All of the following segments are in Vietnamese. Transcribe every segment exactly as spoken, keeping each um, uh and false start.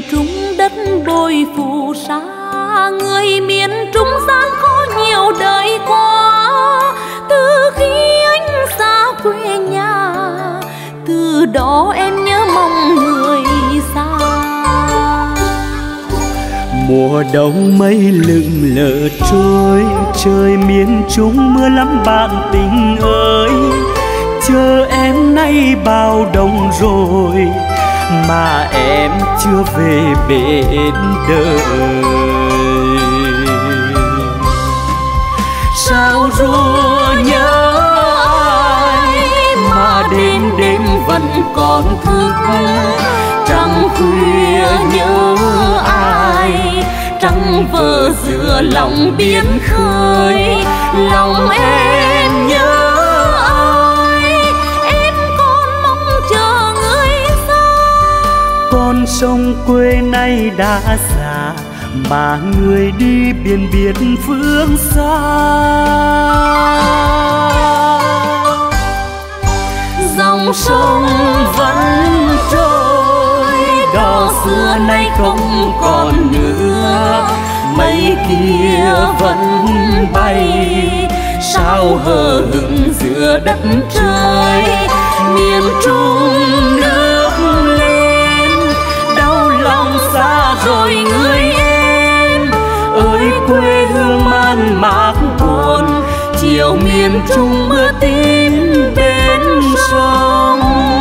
Trung đất bồi phù sa, người miền Trung gian khó nhiều đời qua. Từ khi anh xa quê nhà, từ đó em nhớ mong người xa. Mùa đông mây lững lờ trôi, trời miền Trung mưa lắm bạn tình ơi. Chờ em nay bao đông rồi mà em chưa về bên đời. Sao ru nhớ ai mà đêm đêm vẫn còn thức, trăng khuya nhớ ai, trăng vờ giữa lòng biển khơi. Lòng em nhớ con sông quê nay đã già mà người đi biển biệt phương xa. Dòng sông vẫn trôi, đò xưa nay không còn nữa. Mây kia vẫn bay, sao hờ hững giữa đất trời. Miền Trung nước lòng xa rồi người em ơi, quê hương man mác buồn. Chiều miền Trung mưa tím bên sông.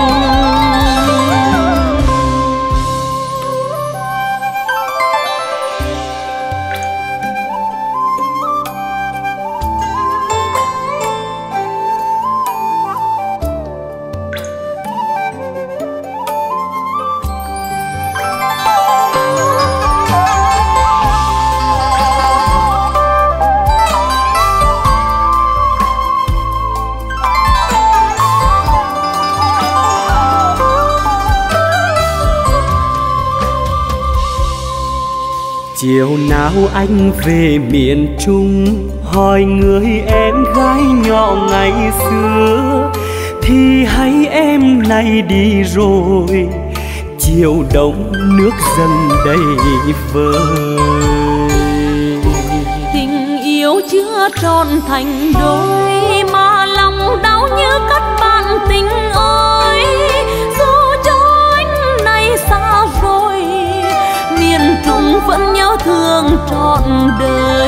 Chiều nào anh về miền Trung, hỏi người em gái nhỏ ngày xưa, thì hay em nay đi rồi, chiều đông nước dần đầy vơi. Tình yêu chưa trọn thành đôi mà lòng đau như cắt bạn tình ơi. Dù cho anh nay xa rồi, miền Trung vẫn nhớ thương trọn đời.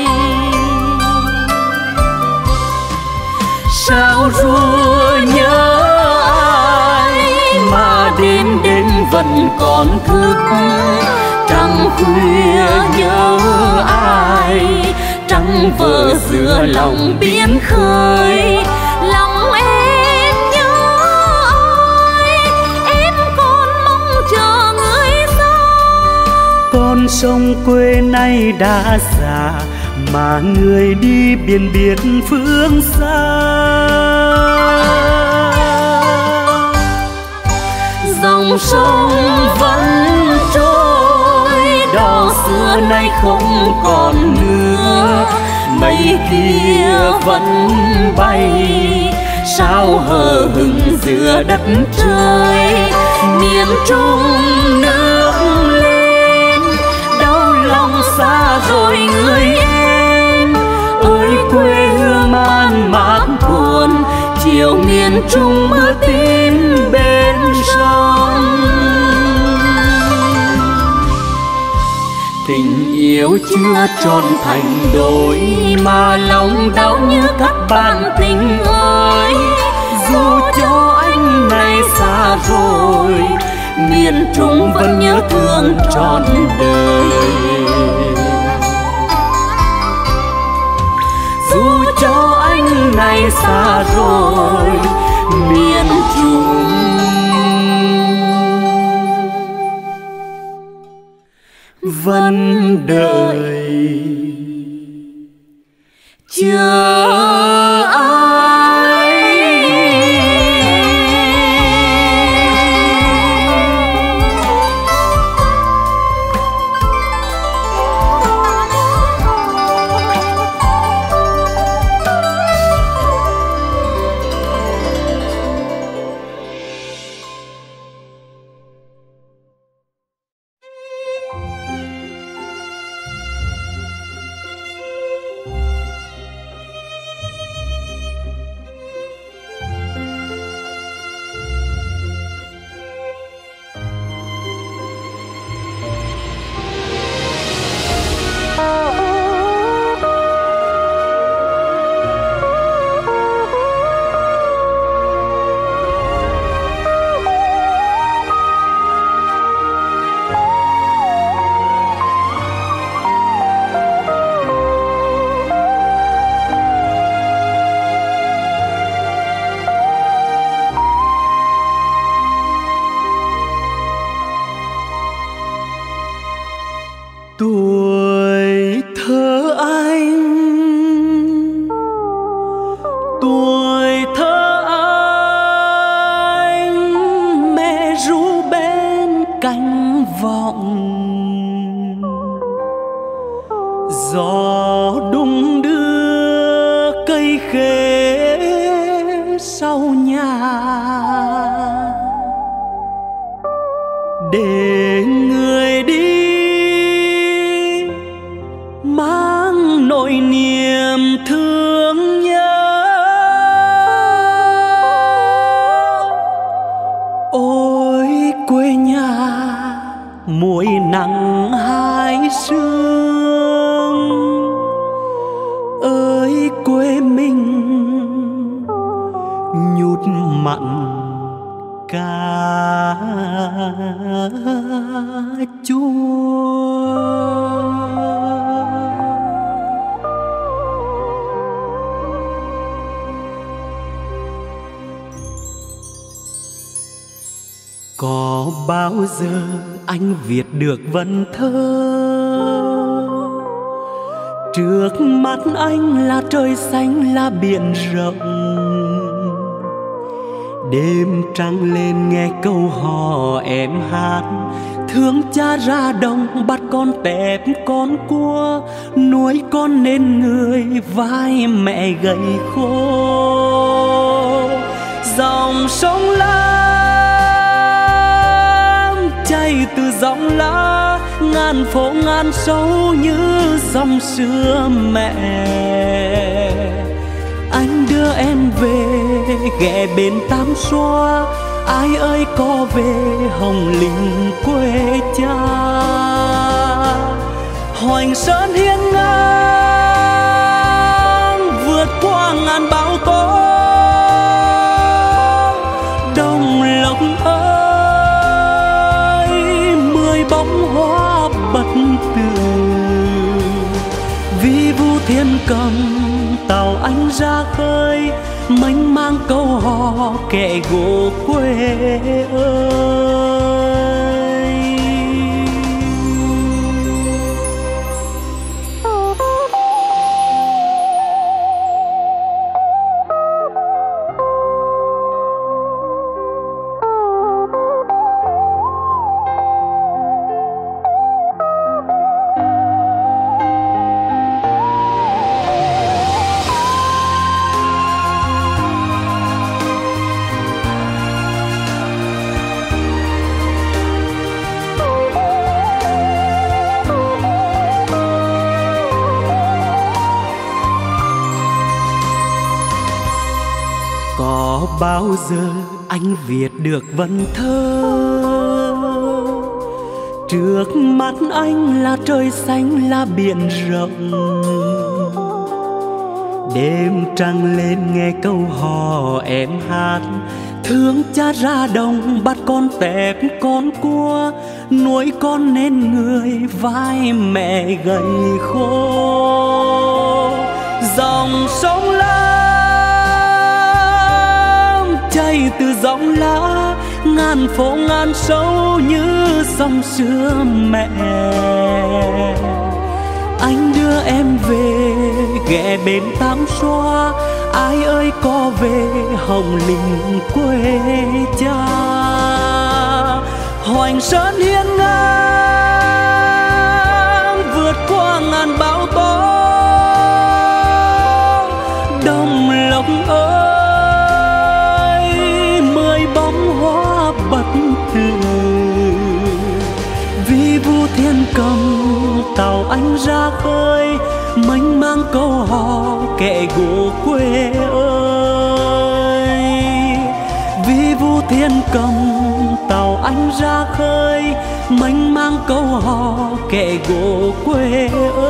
Sao ru nhớ ai mà đêm đêm vẫn còn thức, trăng khuya nhớ ai, trăng vờ giữa lòng biển khơi. Lòng em nhớ ai, em còn mong chờ người xa. Con sông quê nay đã già mà người đi biển biệt phương xa. Dòng sông vẫn trôi, đò xưa nay không còn nữa. Mây kia vẫn bay, sao hờ hững giữa đất trời. Miền Trung nước lên, đau lòng xa rồi người em ơi, quê hương man mác buồn. Chiều miền Trung mưa tím bên sông. Tình yêu chưa tròn thành đôi mà lòng đau như các bạn tình ơi. Dù cho anh này xa rồi, miền Trung vẫn nhớ thương trọn đời. Dù cho anh này xa rồi, miền Trung vẫn đợi chờ ai. cánh vọng. Gió đung đưa cây khế sau nhà, để người đi mang nỗi niềm thương nhớ. Ôi quê nhà muối nắng hai sương, ơi quê mình nhút mặn cà chua. Có bao giờ anh viết được vần thơ, trước mắt anh là trời xanh là biển rộng. Đêm trăng lên nghe câu hò em hát, thương cha ra đồng bắt con tép con cua, nuôi con nên người vai mẹ gầy khô. Dòng sông Lam chảy từ dòng lá, ngàn phố ngàn sâu như dòng xưa mẹ. Anh đưa em về ghé bên Tam Xoa, ai ơi có về Hồng Linh quê cha. Hoành Sơn hiên ngang vượt qua ngàn bão tố, Đồng Lộc ơi mười bóng hoa bật tường. Vi vu thiên cầm tàu anh ra khơi, mênh mang câu hò kẻ gỗ quê ơi. Có bao giờ anh viết được vần thơ, trước mắt anh là trời xanh là biển rộng. Đêm trăng lên nghe câu hò em hát, thương cha ra đồng bắt con tép con cua, nuôi con nên người vai mẹ gầy khô. Dòng sông Lam chảy từ dòng lá, ngàn phố ngàn sâu như dòng xưa mẹ. Anh đưa em về ghé bên Tam Xoa, ai ơi có về Hồng Linh quê cha. Hoành Sơn hiên ngang vượt qua ngàn bão tố, Đồng Lộc ơi mười bóng hoa bật tường. Vi vu thiên cầm tàu anh ra khơi, mênh mang câu hò kẻ gỗ quê ơi. Vi vu thiên cầm tàu anh ra khơi, mênh mang câu hò kẻ gỗ quê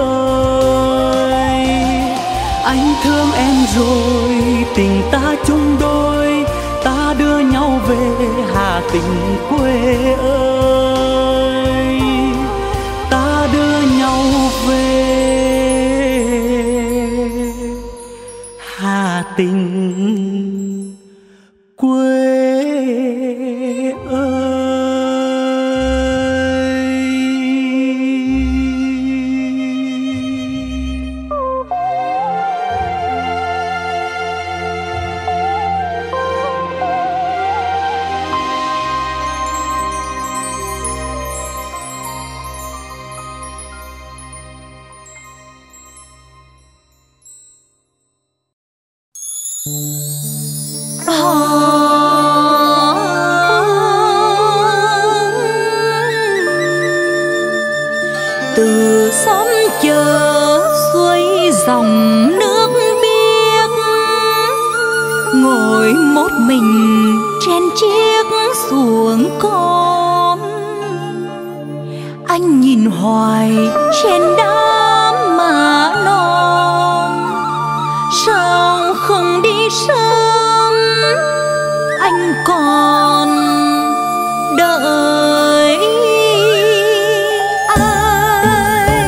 ơi. Anh thương em rồi tình ta chung đôi, ta đưa nhau về Hà Tĩnh quê ơi. Ta đưa nhau về Hà Tĩnh quê ơi. mình trên chiếc xuồng con. Anh nhìn hoài trên đám má non, sao không đi sớm, anh còn đợi ai.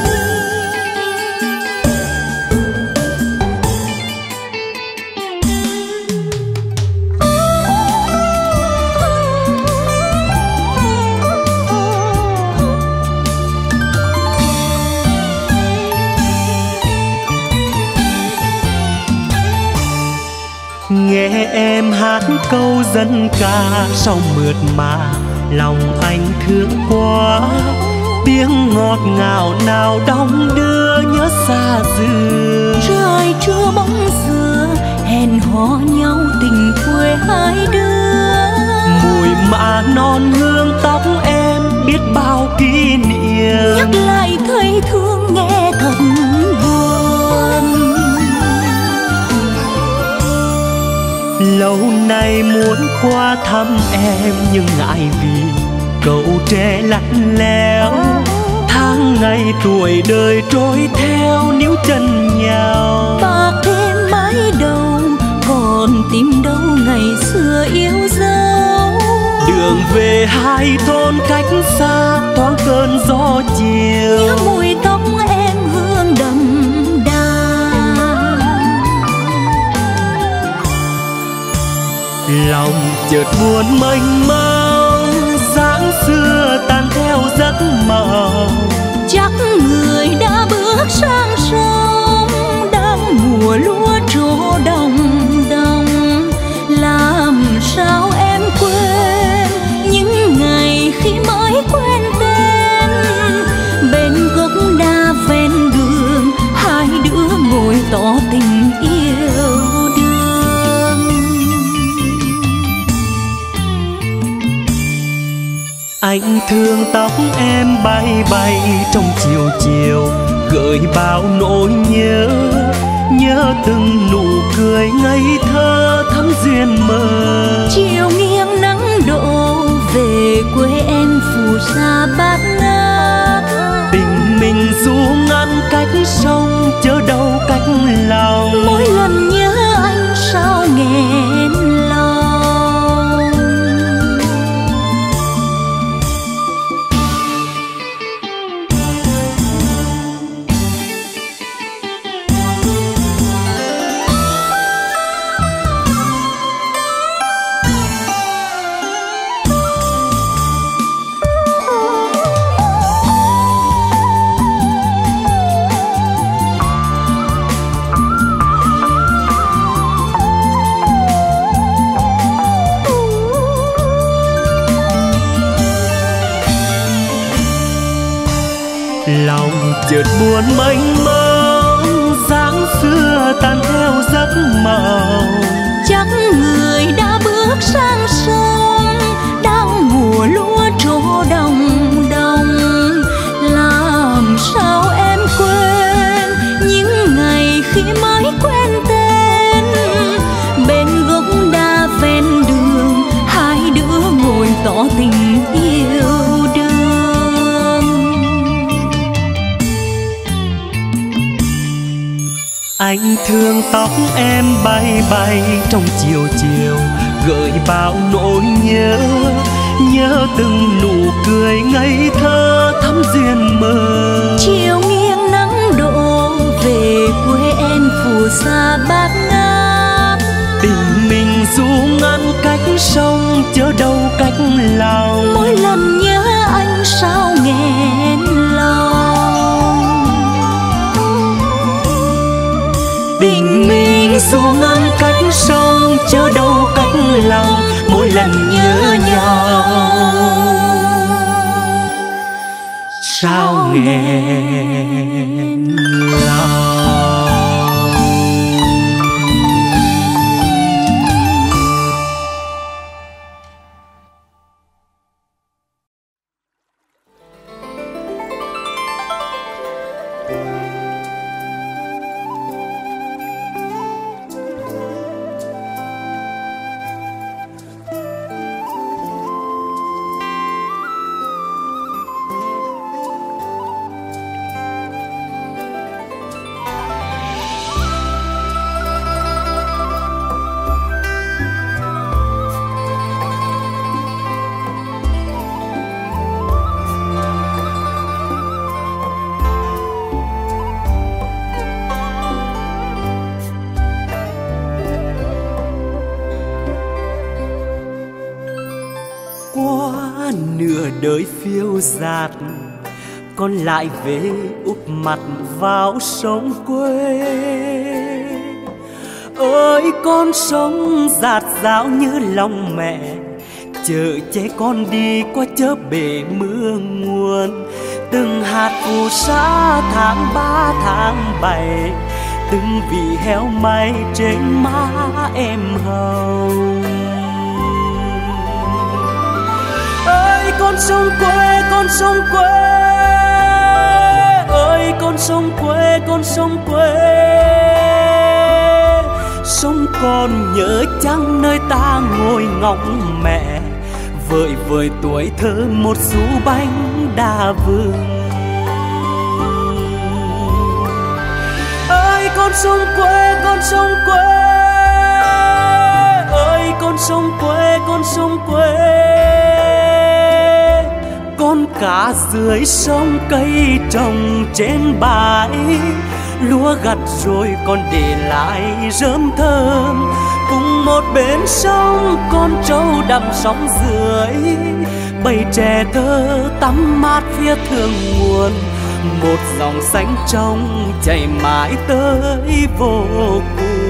Nghe em hát câu dân ca sau mượt mà, lòng anh thương quá. Tiếng ngọt ngào nào đong đưa nhớ xa xưa. Trời chưa bóng xưa hẹn hò nhau tình quê hai đứa. Mùi mạ non hương tóc em biết bao kỷ niệm. Nhắc lại thấy thương nghe thật buồn. Lâu nay muốn qua thăm em nhưng ngại vì cậu trẻ lạnh lẽo. Tháng ngày tuổi đời trôi theo níu chân nhau. Bạc thêm mái đầu còn tìm đâu ngày xưa yêu dấu. Đường về hai thôn cách xa thoáng cơn gió chiều. Nhớ mùi tóc em hương đậm đà. Lòng chợt buồn mênh mông, dáng xưa tan theo giấc mộng. Chắc người đã bước sang sông, đang mùa lúa trổ đồng đồng. Làm sao em quên những ngày khi mới quen tên. Bên gốc đa ven đường hai đứa ngồi tỏ tình yêu đương. Anh thương tóc em bay bay trong chiều chiều, gợi bao nỗi nhớ. Nhớ từng nụ cười ngây thơ thắm duyên mơ. Chiều nghiêng nắng đổ về quê em phù sa bát ngát. Tình mình dù ngăn cách sông chớ đâu cách lòng. Mỗi lần nhớ anh sao nghẹn lòng. Lòng chợt buồn mênh mông, dáng xưa tan theo giấc mộng. Chắc người đã bước sang sông, đang mùa lúa trổ đồng đồng. Làm sao em quên những ngày khi mới quen tên. Bên gốc đa ven đường hai đứa ngồi tỏ tình yêu đương. Anh thương tóc em bay bay trong chiều chiều, gợi bao nỗi nhớ. Nhớ từng nụ cười ngây thơ thắm duyên mơ. Chiều nghiêng nắng đổ về quê em phù sa bát ngát. Tình mình dù ngăn cách sông chớ đâu cách lòng. Mỗi lần nhớ anh sao nghẹn lòng. Tình mình dù ngăn cách sông chớ đâu cách lòng. Mỗi lần nhớ nhau sao nghẹn lòng. Qua nửa đời phiêu dạt, con lại về úp mặt vào sông quê. Ơi con sông dạt dào như lòng mẹ, chở che con đi qua chớp bể mưa nguồn. Từng hạt phù sa tháng ba tháng bảy, từng vị heo may trên má em hồng. Ơi con sông quê, con sông quê, ơi con sông quê, con sông quê. Sông còn nhớ chăng nơi ta ngồi ngóng mẹ, vợi vợi tuổi thơ một xu bánh đa vương. Ơi con sông quê, con sông quê, ơi con sông quê, con sông quê. Con cá dưới sông cây trồng trên bãi, lúa gặt rồi còn để lại rơm thơm. Cùng một bên sông con trâu đầm sóng dưới, bầy trẻ thơ tắm mát phía thượng nguồn. Một dòng xanh trong chảy mãi tới vô cùng.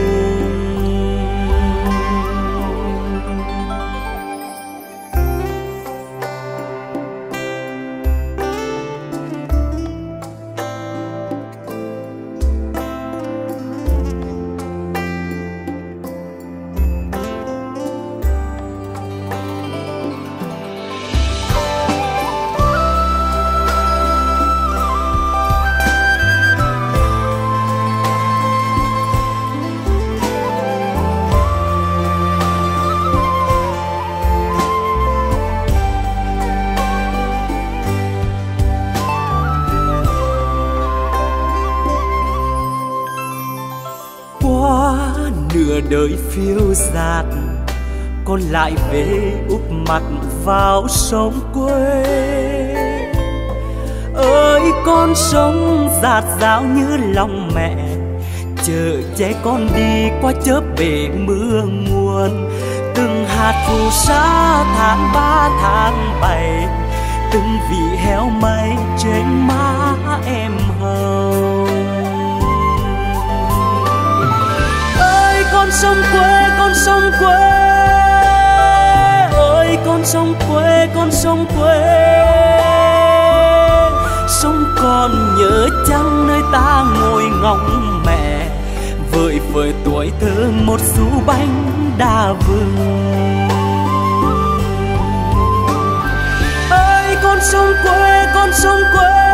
Nửa đời phiêu dạt, con lại về úp mặt vào sông quê. Ơi con sông dạt dào như lòng mẹ, chở che con đi qua chớp bể mưa nguồn. Từng hạt phù sa tháng ba tháng bảy, từng vị heo may trên má em hồng. Con sông quê, con sông quê, ơi con sông quê, con sông quê. Sông còn nhớ chăng nơi ta ngồi ngóng mẹ, vợi vợi tuổi thơ một xu bánh đa vương. Ơi con sông quê, con sông quê,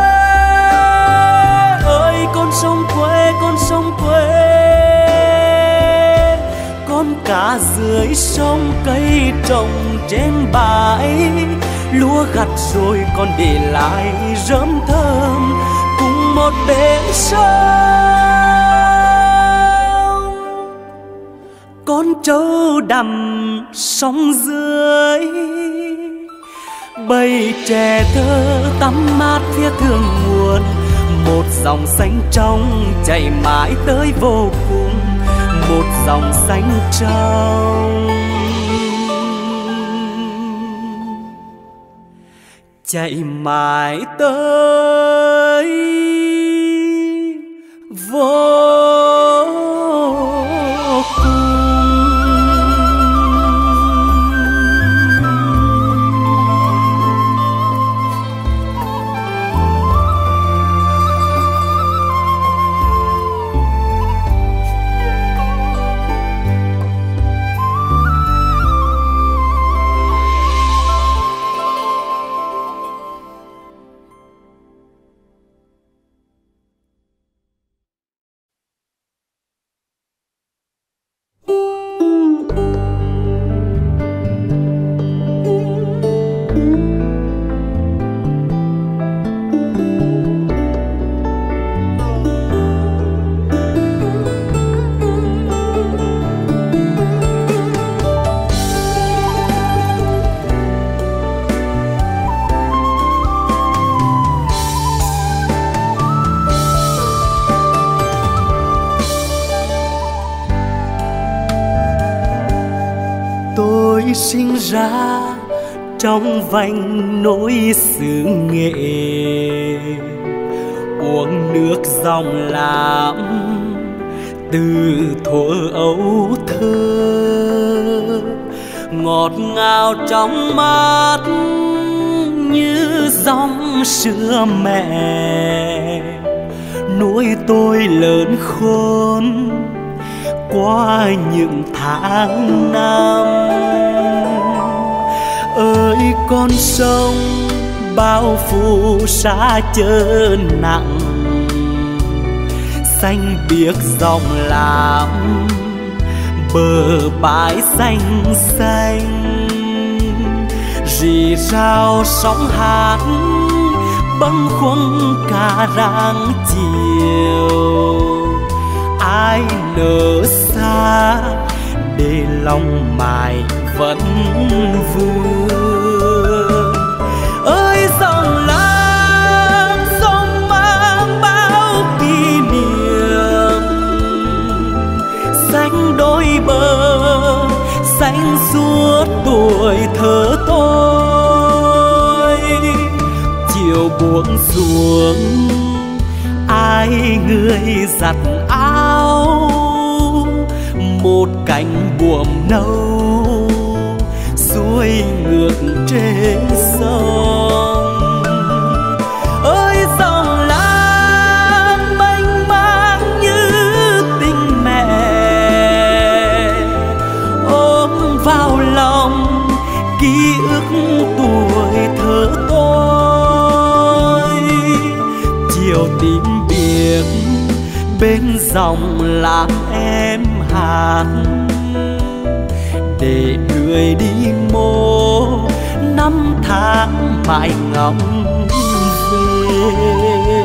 ơi con sông quê, con sông quê. Con cá dưới sông cây trồng trên bãi, lúa gặt rồi còn để lại rơm thơm. Cùng một bên sông con trâu đầm sóng dưới, bầy trẻ thơ tắm mát phía thượng nguồn. Một dòng xanh trong chảy mãi tới vô cùng, một dòng xanh trong chạy mãi tới vô cùng. Sinh ra trong vành nỗi xứ nghệ, uống nước dòng lam từ thuở ấu thơ, ngọt ngào trong mắt như dòng sữa mẹ, nuôi tôi lớn khôn qua những tháng năm. Ơi con sông bao phủ xa chớ nặng, xanh biếc dòng lam bờ bãi xanh xanh, rì rào sóng hát bâng khuâng cả rạng chiều. Ai nỡ xa để lòng mài vẫn vương. Ơi dòng lam sông mang bao kỷ niệm, xanh đôi bờ xanh suốt tuổi thơ tôi. Chiều buông xuống ai người giặt áo, một cánh buồm nâu xuôi ngược trên sông. Ơi dòng lam mênh mang như tình mẹ, ôm vào lòng ký ức tuổi thơ tôi. Chiều tím biếc bên dòng lam em hát, để người đi mô năm tháng mãi ngóng về.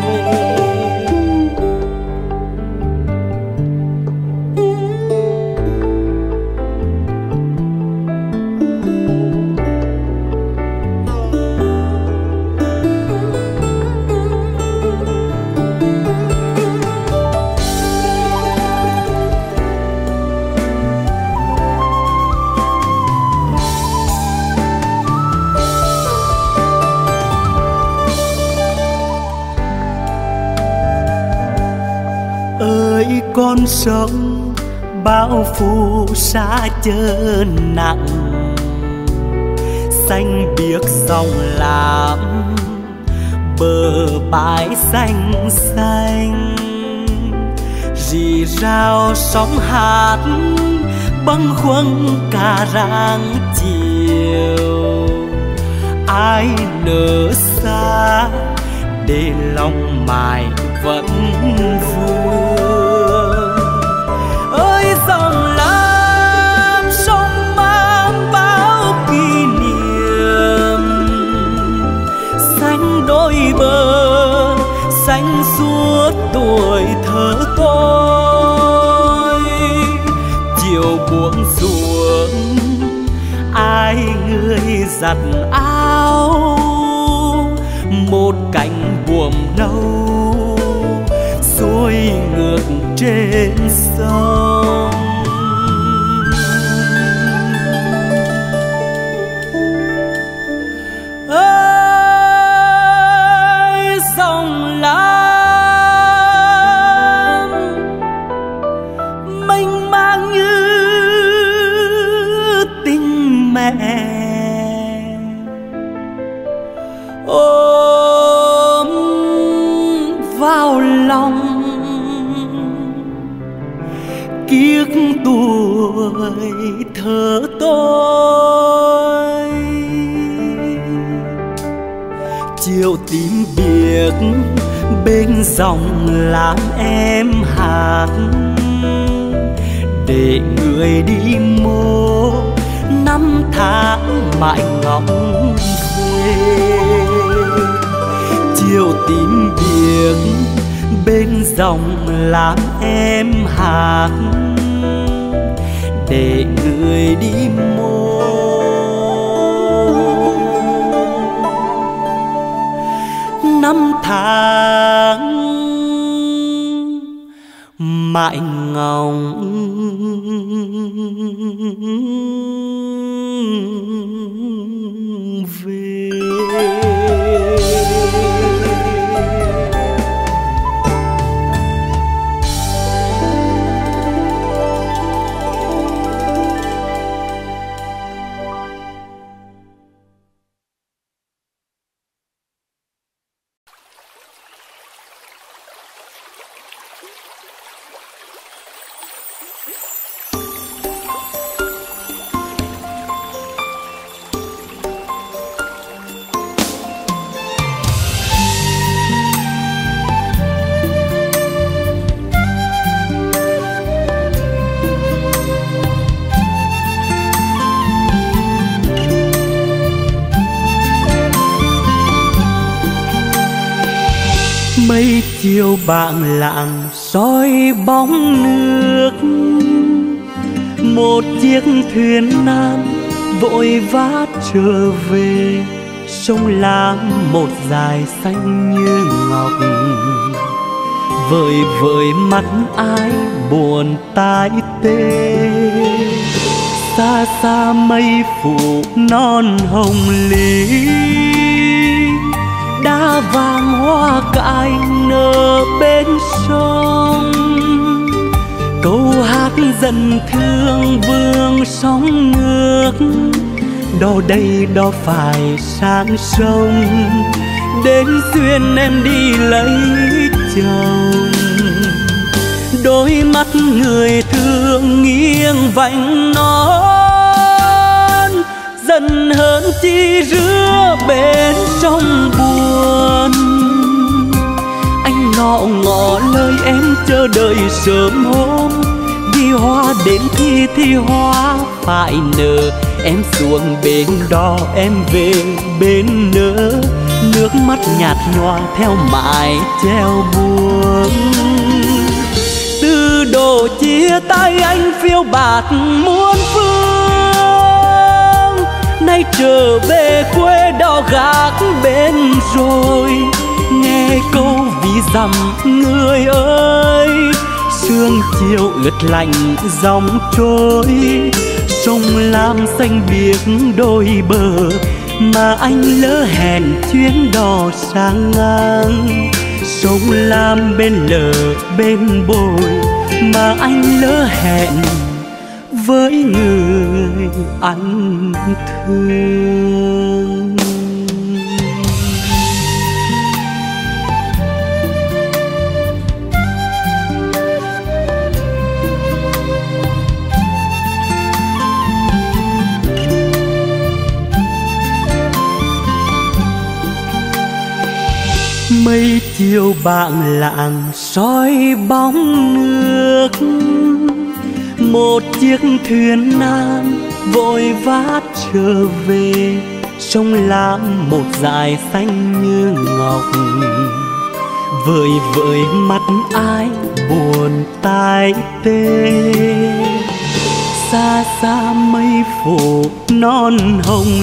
Con sông bao phủ xa chớ nặng, xanh biếc dòng lam bờ bãi xanh xanh, rì rào sóng hát bâng khuâng cả rạng chiều. Ai nỡ xa để lòng mài vẫn vương. Ơi dòng lam sông mang bao kỷ niệm, xanh đôi bờ xanh suốt tuổi thơ tôi. Chiều buông xuống ai người giặt áo, một cánh buồm nâu xuôi ngược trên sông. Ơi dòng lam mênh mang như tình mẹ, ôm vào lòng ký ức tuổi thơ tôi. Chiều tím biếc bên dòng lam em hát, để người đi mô năm tháng mãi ngóng về. Chiều tím biếc bên dòng lam em hát, để người đi mô năm tháng mãi ngóng Mây chiều bảng lạng soi bóng nước, một chiếc thuyền nan vội vã trở về. Sông Lam một dải xanh như ngọc, vời vợi mắt ai buồn tai tê. Xa xa mây phủ non hồng lý, đá vàng hoa cải nở bên sông. Câu hát dần thương vương sóng nước, đò đây đò phải sang sông. Đến duyên em đi lấy chồng, đôi mắt người thương nghiêng vành non. Dần hơn chi rứa bên trong buồn, anh ngọ ngọ lời em chờ đợi sớm hôm. Vì hoa đến thì thì hoa phải nở, em xuống bên đó em về bên nỡ. Nước mắt nhạt nhòa theo mãi treo buông. Từ độ chia tay anh phiêu bạt muôn phương, nay trở về quê đò gác bên rồi. Nghe câu ví dặm người ơi, sương chiều ướt lạnh dòng trôi. Sông Lam xanh biếc đôi bờ, mà anh lỡ hẹn chuyến đò sang ngang. Sông Lam bên lờ bên bồi, mà anh lỡ hẹn với người anh thương. Mây chiều bảng lạng soi bóng nước, một chiếc thuyền nan vội vã trở về. Sông Lam một dải xanh như ngọc, vời vợi mắt ai buồn tai tê. Xa xa mây phủ non hồng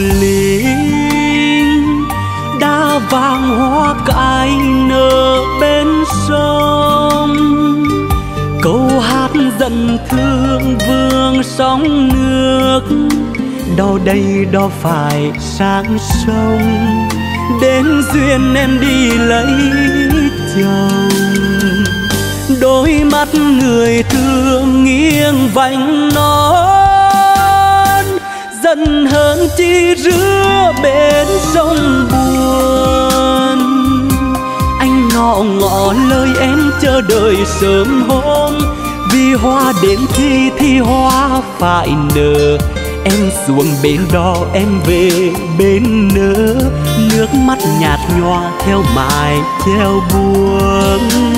linh, đá vàng hoa cải nở bên sông. Câu hát dần thương vương sóng nước, đò đây đò phải sang sông. Đến duyên em đi lấy chồng, đôi mắt người thương nghiêng vành non. Dần hơn chi rứa bên sông buồn, anh ngọ ngọ lời em chờ đợi sớm hôm. Vì hoa đến thì thì hoa phải nở, em xuống bên đó em về bên nỡ. Nước mắt nhạt nhòa theo mãi treo buông.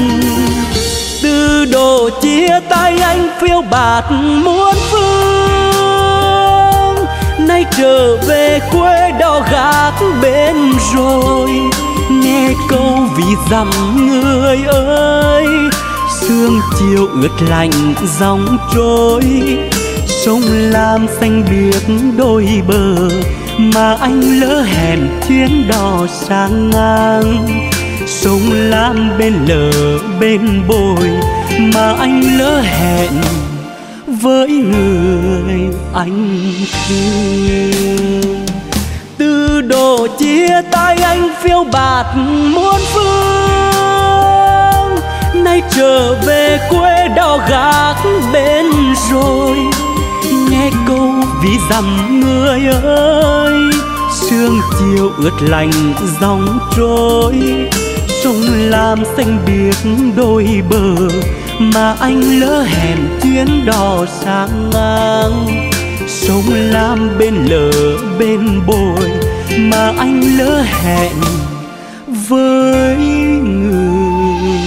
Từ độ chia tay anh phiêu bạt muôn phương, nay trở về quê đò gác bên rồi. Nghe câu ví dặm người ơi, sương chiều ướt lạnh dòng trôi. Sông Lam xanh biếc đôi bờ, mà anh lỡ hẹn chuyến đò sang ngang. Sông Lam bên lờ bên bồi, mà anh lỡ hẹn với người anh thương. Từ độ chia tay anh phiêu bạt muôn phương, nay trở về quê đò gác bên rồi. Nghe câu ví dặm người ơi, sương chiều ướt lạnh dòng trôi. Sông Lam xanh biếc đôi bờ, mà anh lỡ hẹn chuyến đò sang ngang. Sông Lam bên lờ bên bồi, mà anh lỡ hẹn với người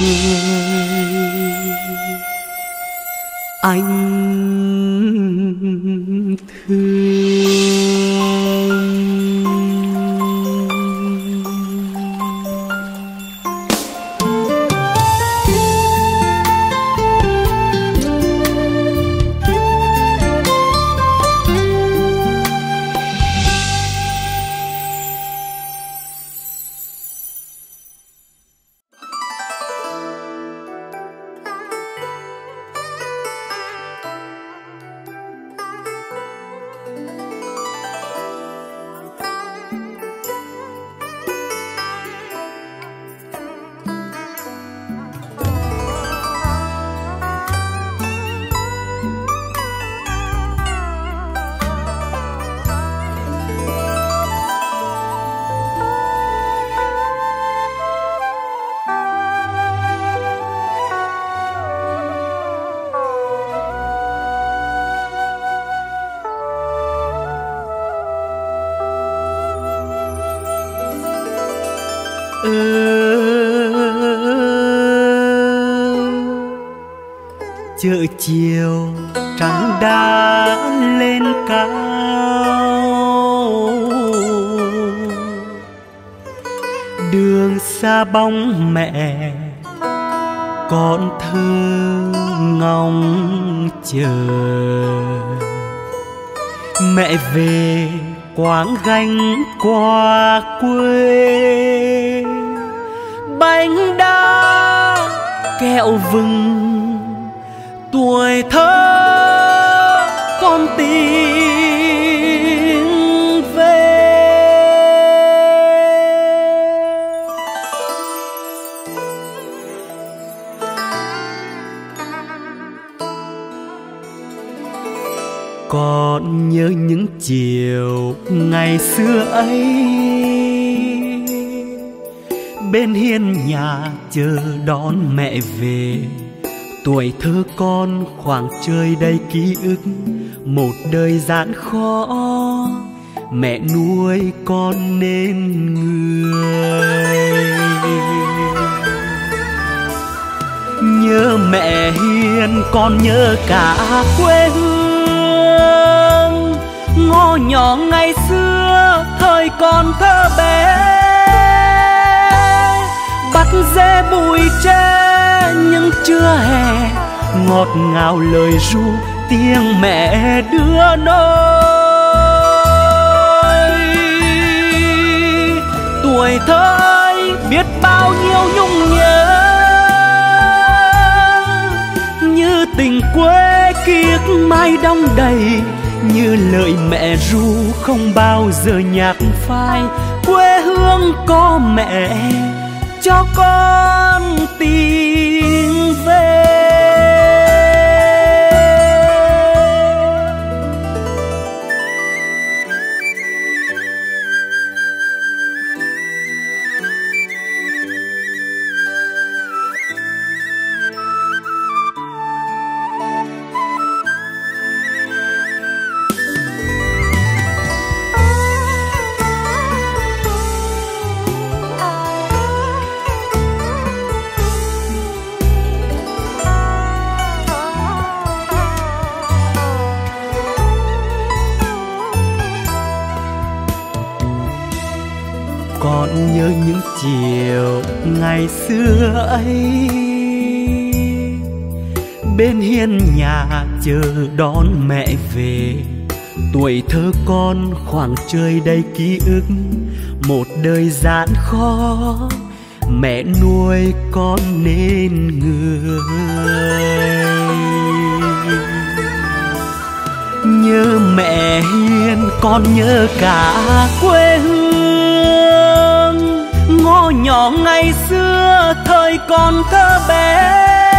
anh thương. Chợ chiều trắng đã lên cao, đường xa bóng mẹ con thơ ngóng chờ. Mẹ về Quảng Gánh qua quê, bánh đa kẹo vừng tuổi thơ con tìm về. Còn nhớ những chiều ngày xưa ấy, bên hiên nhà chờ đón mẹ về. Tuổi thơ con khoảng trời đầy ký ức, một đời gian khó mẹ nuôi con nên người. Nhớ mẹ hiền con nhớ cả quê hương, ngõ nhỏ ngày xưa thời còn thơ bé. Bắt dê bụi tre nhưng chưa hè, ngọt ngào lời ru tiếng mẹ đưa nôi. Tuổi thơ ấy biết bao nhiêu nhung nhớ, như tình quê ký ức mai đong đầy, như lời mẹ ru không bao giờ nhạt phai. Quê hương có mẹ cho con tìm về. Còn nhớ những chiều ngày xưa ấy, bên hiên nhà chờ đón mẹ về. Tuổi thơ con khoảng trời đầy ký ức, một đời gian khó mẹ nuôi con nên người. Nhớ mẹ hiền con nhớ cả quê hương, ngõ nhỏ ngày xưa thời còn thơ bé.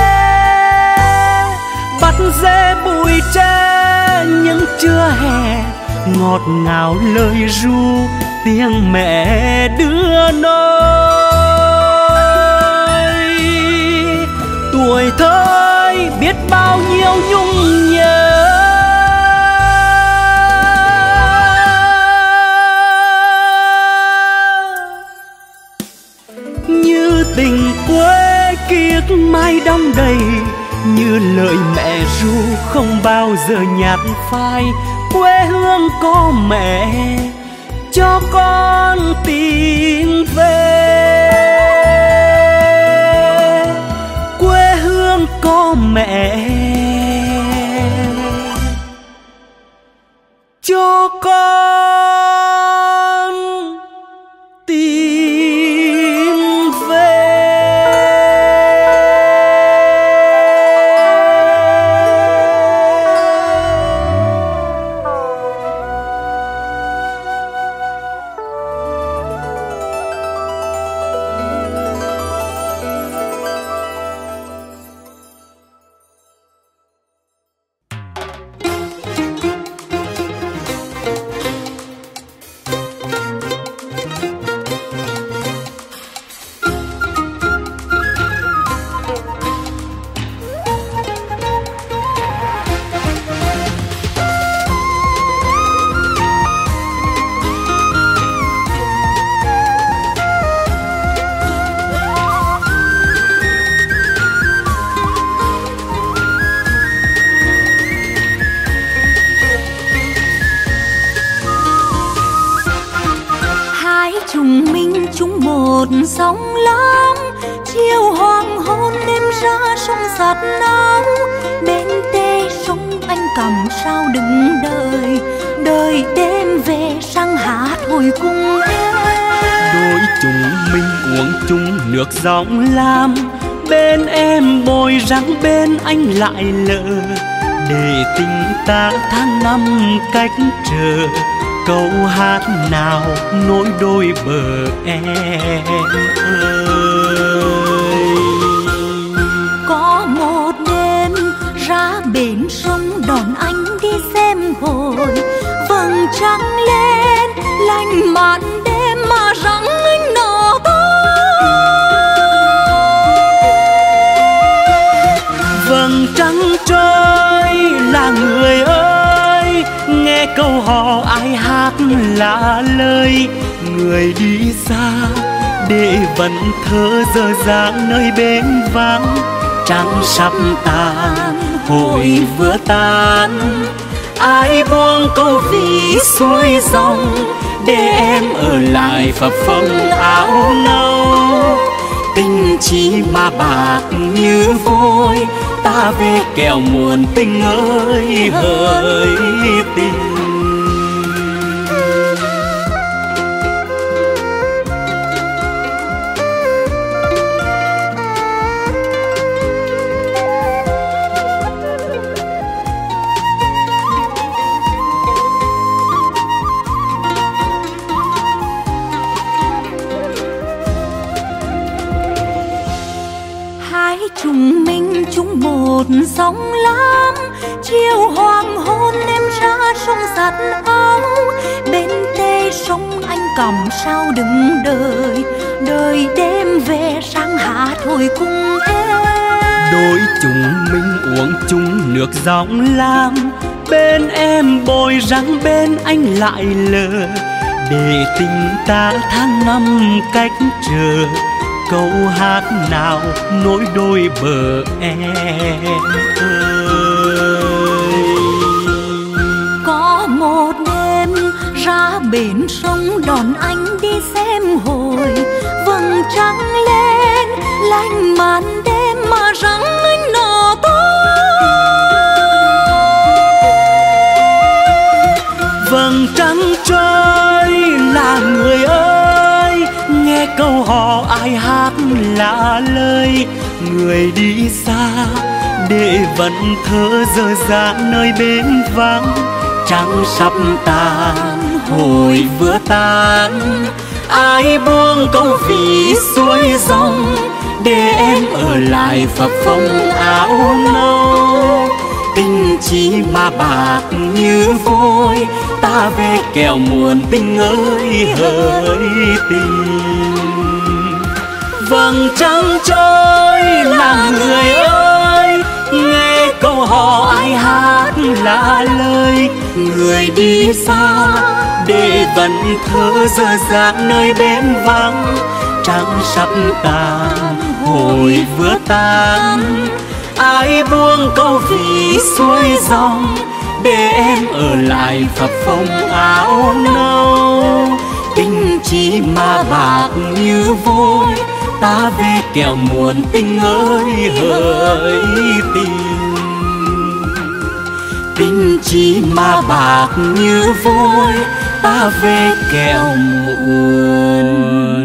Bắt dê bụi tre nhưng chưa hè, ngọt ngào lời ru tiếng mẹ đưa nôi. Tuổi thơ ấy biết bao nhiêu nhung nhớ, như tình quê ký ức mai đong đầy, như lời mẹ ru không bao giờ nhạt phai. Quê hương có mẹ cho con tìm về. Quê hương có mẹ cho con tìm về. chúng mình chung một sóng lam, chiều hoàng hôn đêm ra sông sạt nắng. Bên tê sông anh cầm sao đừng đợi, đợi đêm về sang hát hồi cùng em. Đôi chúng mình uống chung nước giọng lam, bên em bồi răng bên anh lại lỡ, để tình ta tháng năm cách trở. Câu hát nào nối đôi bờ em ơi. Có một đêm ra bến sông đón anh đi xem hồi, vầng trăng lên lành mạn đêm mà rằng anh nở tối. Vầng trăng trôi là người ơi, nghe câu hò ai hát lạ lời. Người đi xa để vẫn thơ dở dang nơi bên vắng. Trăng sắp tàn hồi vừa tan, ai buông câu ví xuôi dòng, để em ở lại phập phồng áo nâu. Tình chỉ mà bạc như vôi, ta về kẻo muôn tình ơi hỡi tình. Chúng mình chung một sóng lam, chiều hoàng hôn em ra sông sạt áo. Bên tê sông anh cầm sao đừng đợi, đợi đêm về sang hát hồi cùng em. Đôi chúng mình uống chung nước giọng lam, bên em bồi răng bên anh lại lờ, để tình ta tháng năm cách trở. Câu hát nào nối đôi bờ em ơi. Có một đêm ra bến sông đón anh đi xem hồi, vầng trăng lên lành màn đêm mà rằng anh nở tối. Vầng trăng trôi là người ơi, nghe câu hò ai hát lạ lời. Người đi xa để vẫn thơ dở dang nơi bên vắng. Trăng sắp tàn hồi vừa tan, ai buông câu ví xuôi dòng, để em ở lại phập phồng áo nâu. Tình chỉ mà bạc như vôi, ta về kẻo muôn tình ơi hỡi tình. Vầng trăng trôi là người ơi, nghe câu hò ai hát lạ lời. Người đi xa để vẫn thơ dở dang nơi bên vắng. Trăng sắp tàn hồi vừa tan, ai buông câu ví xuôi dòng, để em ở lại phập phồng áo nâu. Tình chỉ mà bạc như vôi, ta về kẻo muôn tình ơi hỡi tình. Tình chỉ mà bạc như vôi, ta về kẻo muôn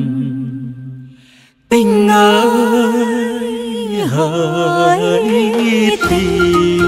tình ơi hỡi tình.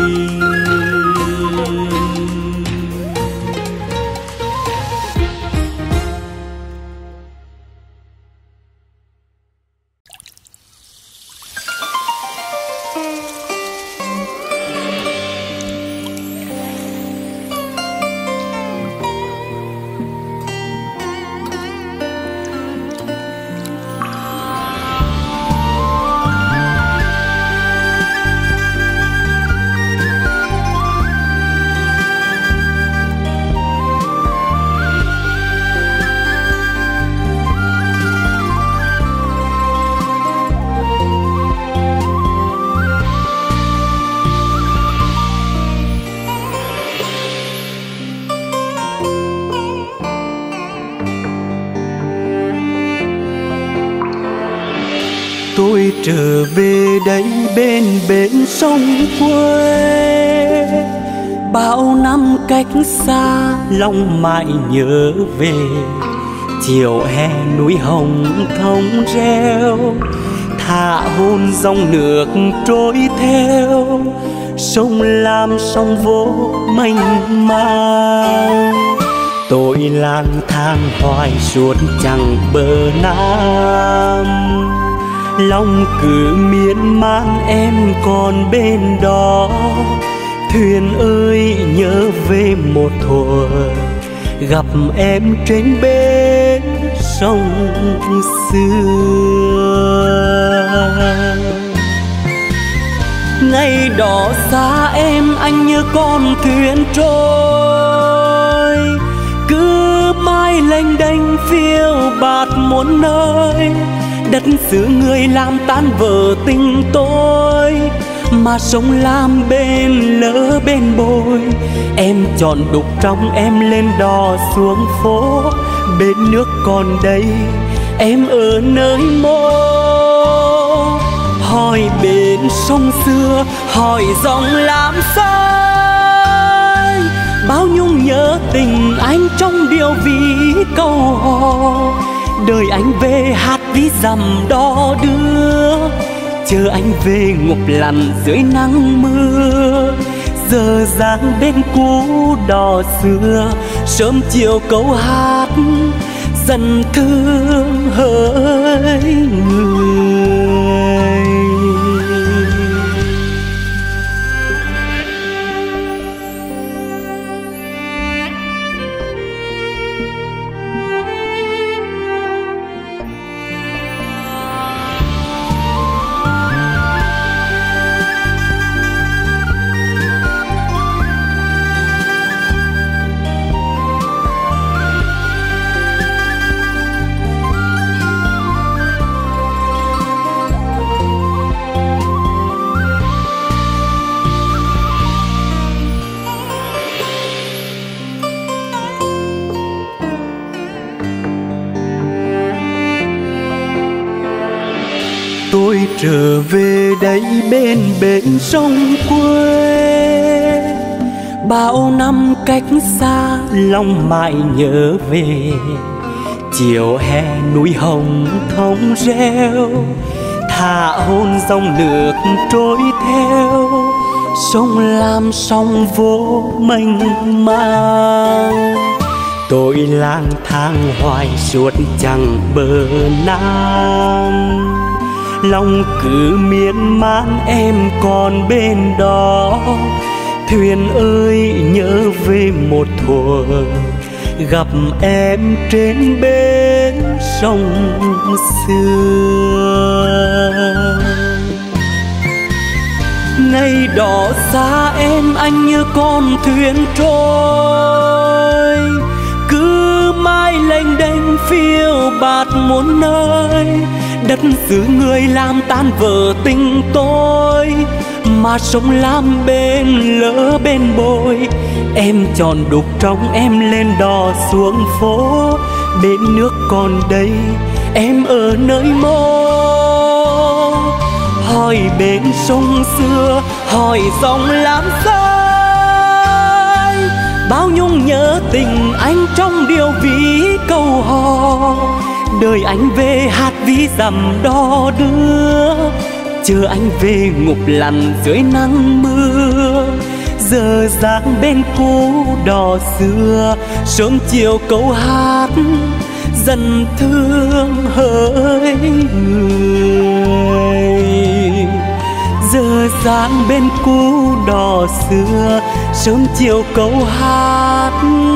tôi trở về đây bên bến sông quê. Bao năm cách xa lòng mãi nhớ về, chiều hè núi hồng thông reo, thả hôn dòng nước trôi theo, sông Lam sông vô mênh mang. Tôi lang thang hoài suốt chẳng bờ Nam, lòng cứ miên man em còn bên đó. Thuyền ơi nhớ về một thuở, gặp em trên bến sông xưa. Ngày đó xa em anh như con thuyền trôi, cứ mãi lênh đênh phiêu bạt muôn nơi. Đất xứ người làm tan vỡ tình tôi, mà sông Lam bên lỡ bên bồi. Em chọn đục trong em lên đò xuống phố, bên nước còn đây em ở nơi mô. Hỏi bên sông xưa, hỏi dòng Lam xanh, bao nhung nhớ tình anh trong điệu ví câu hò. Đời anh về hát ví dặm đò đưa, chờ anh về ngục lặn dưới nắng mưa. Giờ dáng bên cũ đò xưa, sớm chiều câu hát dần thương hỡi người. Tôi trở về đây bên bến sông quê. Bao năm cách xa lòng mãi nhớ về, chiều hè núi hồng thông reo, thả hôn dòng nước trôi theo, sông Lam sông vô mênh mang. Tôi lang thang hoài suốt chẳng bờ Nam, lòng cứ miên man em còn bên đó. Thuyền ơi nhớ về một thuở, gặp em trên bến sông xưa. Ngày đó xa em anh như con thuyền trôi, cứ mãi lênh đênh phiêu bạt muôn nơi. Đất xứ người làm tan vỡ tình tôi, mà sông Lam bên lỡ bên bồi. Em chọn đục trong em lên đò xuống phố, bên nước còn đây em ở nơi mô. Hỏi bên sông xưa, hỏi dòng Lam xanh, bao nhung nhớ tình anh trong điệu ví câu hò. Đời anh về hát ví dặm đò đưa, chờ anh về ngục lặn dưới nắng mưa. Giờ dáng bên cũ đò xưa, sớm chiều câu hát dần thương hỡi người. Giờ dáng bên cũ đò xưa, sớm chiều câu hát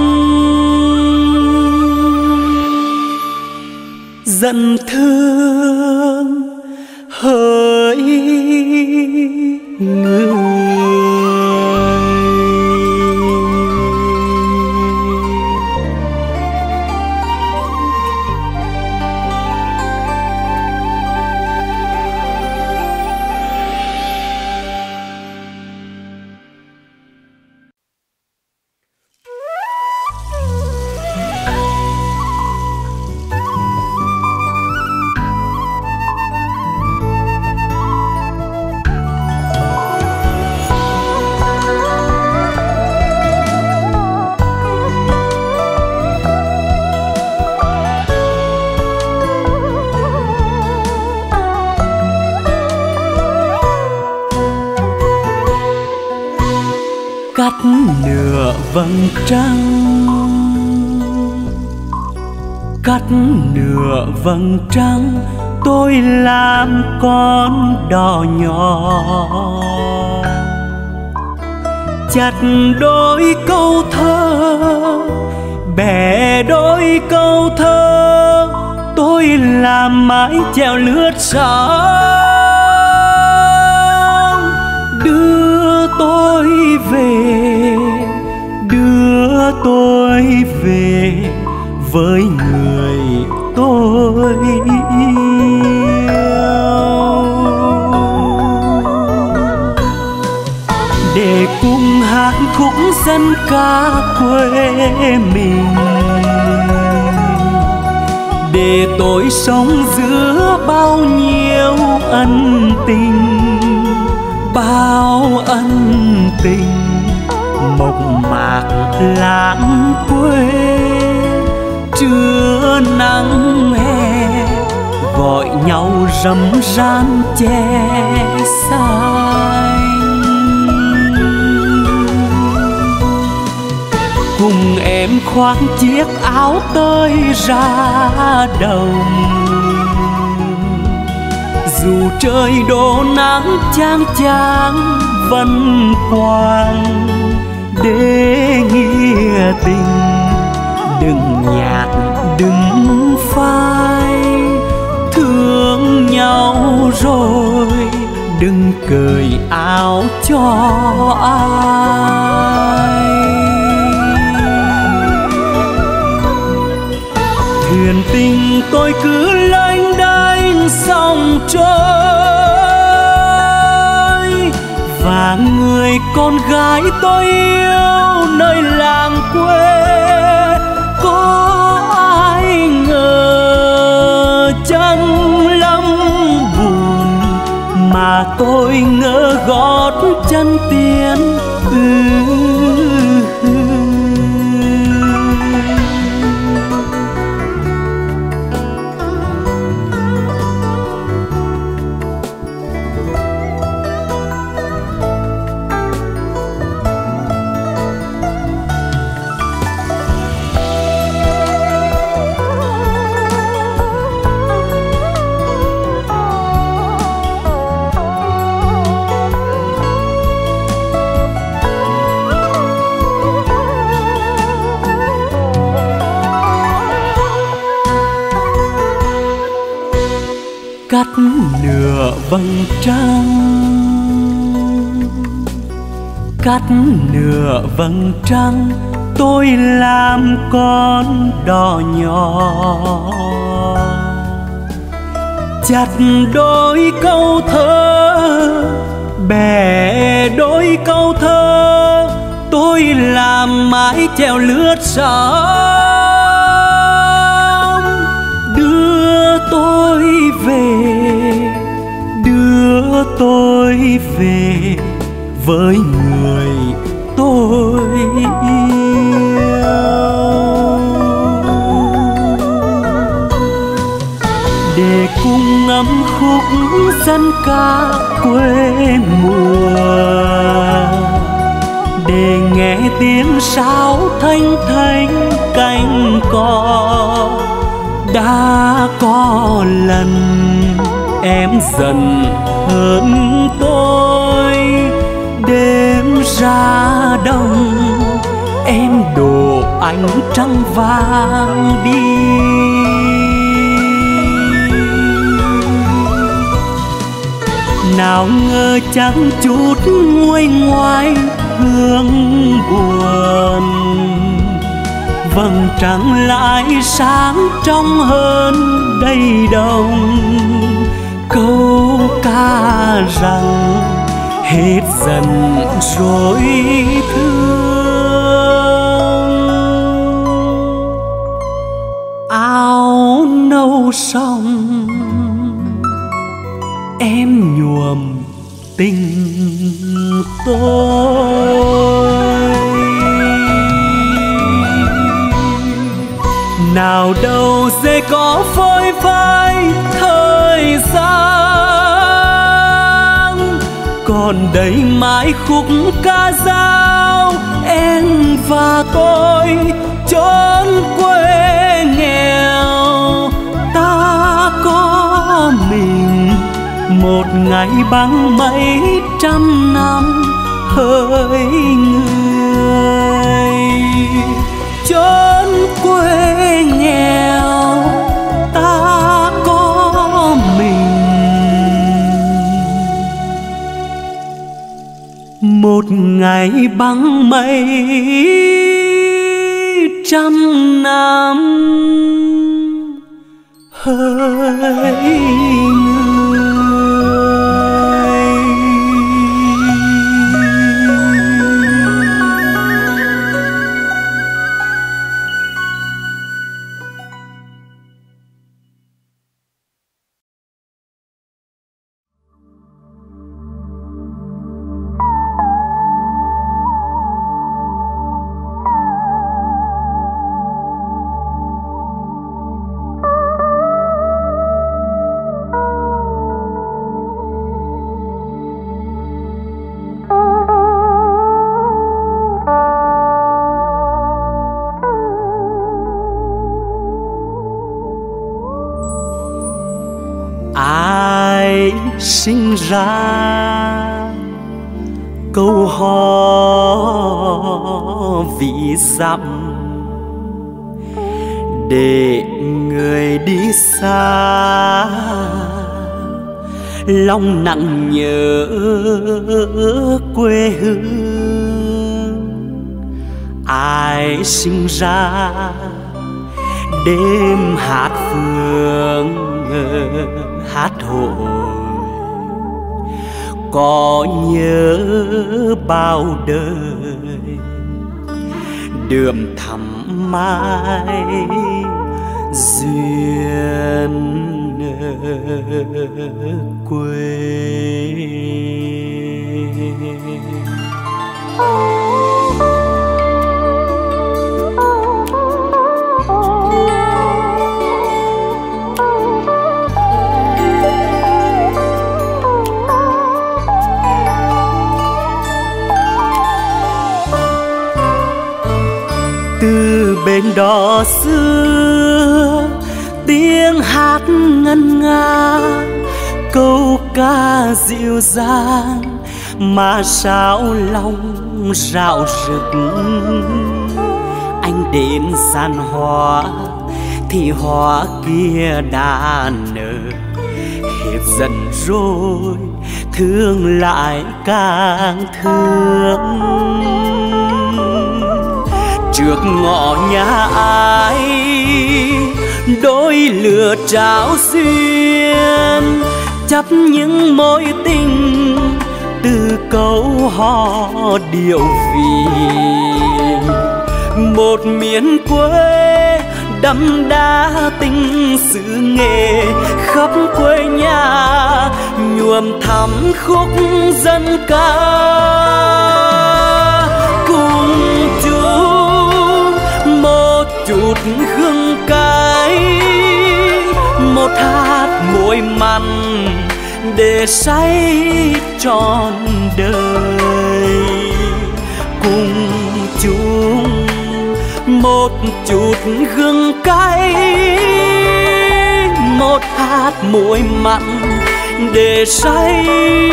dần thương hỡi người. vầng trăng, cắt nửa vầng trăng tôi làm con đò nhỏ, chặt đôi câu thơ bẻ đôi câu thơ tôi làm mái chèo lướt sóng, đưa tôi về đưa tôi về với người tôi yêu. Để cùng hát khúc dân ca quê mình, để tôi sống giữa bao nhiêu ân tình, bao ân tình mộc mạc lãng quê. Trưa nắng hè gọi nhau râm ran che xanh, cùng em khoác chiếc áo tơi ra đồng, dù trời đổ nắng chang chang vẫn quang. Để nghĩa tình đừng nhạt đừng phai, thương nhau rồi đừng cởi áo cho ai. Thuyền tình tôi cứ lênh đênh sóng trôi, và người con gái tôi yêu nơi làng quê có ai ngờ trong lắm buồn mà tôi ngỡ gót chân tiến. Ừ. Cắt nửa vầng trăng, cắt nửa vầng trăng tôi làm con đò nhỏ, chặt đôi câu thơ bẻ đôi câu thơ tôi làm mái chèo lướt sóng, đưa tôi về đưa tôi về với người tôi yêu. Để cùng ngâm khúc dân ca quê mùa, để nghe tiếng sáo thanh thanh cánh cò. Đã có lần em dần hơn tôi, đêm ra đông em đổ ánh trăng vàng đi. Nào ngờ chẳng chút nguôi ngoai hương buồn, vầng trăng lại sáng trong hơn đầy đông. Câu ca rằng hết dần rồi thương, áo nâu xong em nhuộm tình tôi. Nào đâu dễ có phôi phai thời gian, có còn đây mãi khúc ca dao em và tôi chốn quê nghèo. Ta có mình một ngày băng mấy trăm năm hỡi người. Chốn quê nghèo ta có mình một ngày băng mấy trăm năm hỡi người. Sinh ra câu hò vì dặm để người đi xa lòng nặng nhớ quê hương. Ai sinh ra đêm hát phương hát hội có nhớ bao đời đượm thắm mãi duyên quê. Từ bên đó xưa tiếng hát ngân nga câu ca dịu dàng mà sao lòng rạo rực. Anh đến gian hoa thì hoa kia đã nở hết dần rồi thương lại càng thương. Trước ngõ nhà ai đôi lửa trao xuyên chấp những mối tình từ câu hò điệu vì một miền quê đậm đà tình xứ nghệ khắp quê nhà nhuộm thắm khúc dân ca cùng chung một chút hương cay một hạt muối mặn để say trọn đời cùng chung một chút hương cay một hạt muối mặn để say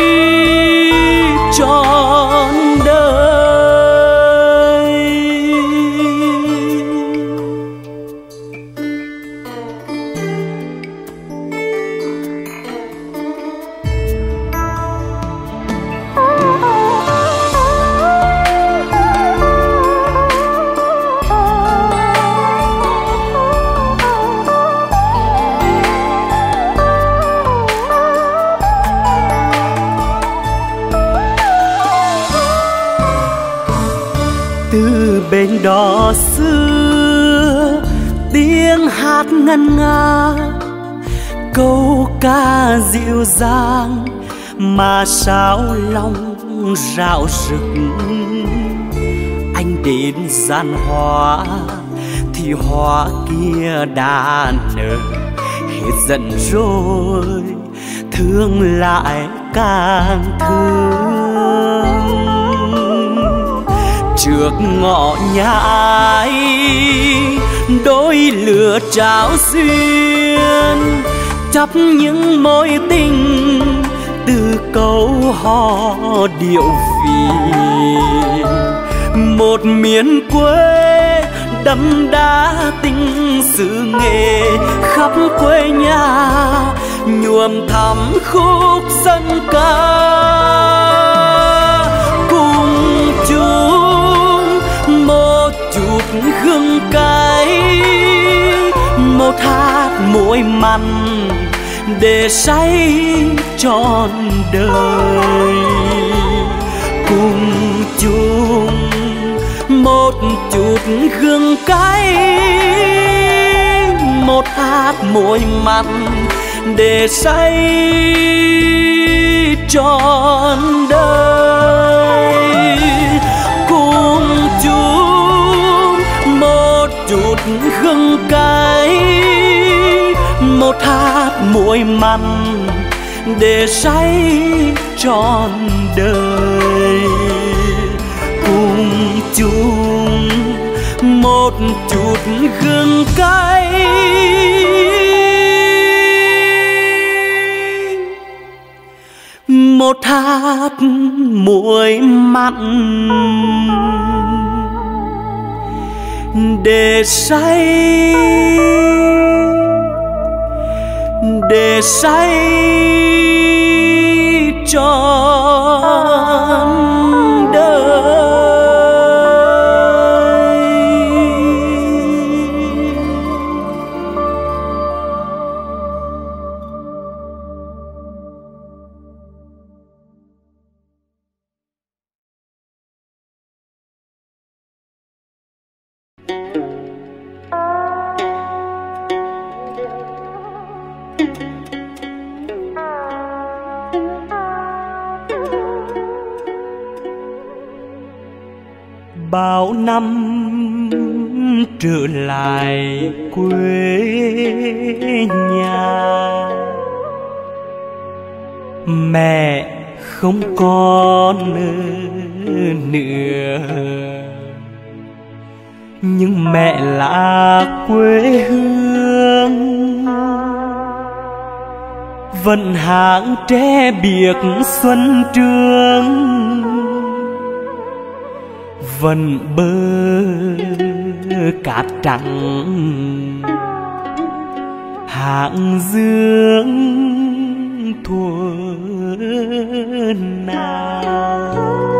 trọn đời. Từ bên đó xưa tiếng hát ngân nga câu ca dịu dàng mà sao lòng rạo rực. Anh đến gian hoa thì hoa kia đã nở hết dần rồi thương lại càng thương. trước ngõ nhà ai, đôi lửa trao duyên chấp những mối tình từ câu hò điệu vì một miền quê đậm đá tình xứ nghệ khắp quê nhà nhuộm thắm khúc dân ca cùng chung một chút hương cay một hạt muối mặn để say trọn đời cùng chung một chút hương cay một hạt muối mặn để say trọn đời cùng chung một chút hương cay một hạt muối mặn để say trọn đời cùng chung một chút hương cay một hạt muối mặn để say để say trọn đời. Bao năm trở lại quê nhà, mẹ không còn nữa, nhưng mẹ là quê hương vẫn hàng tre biếc xuân trường, vẫn bờ cát trắng hạng dương thuở nào.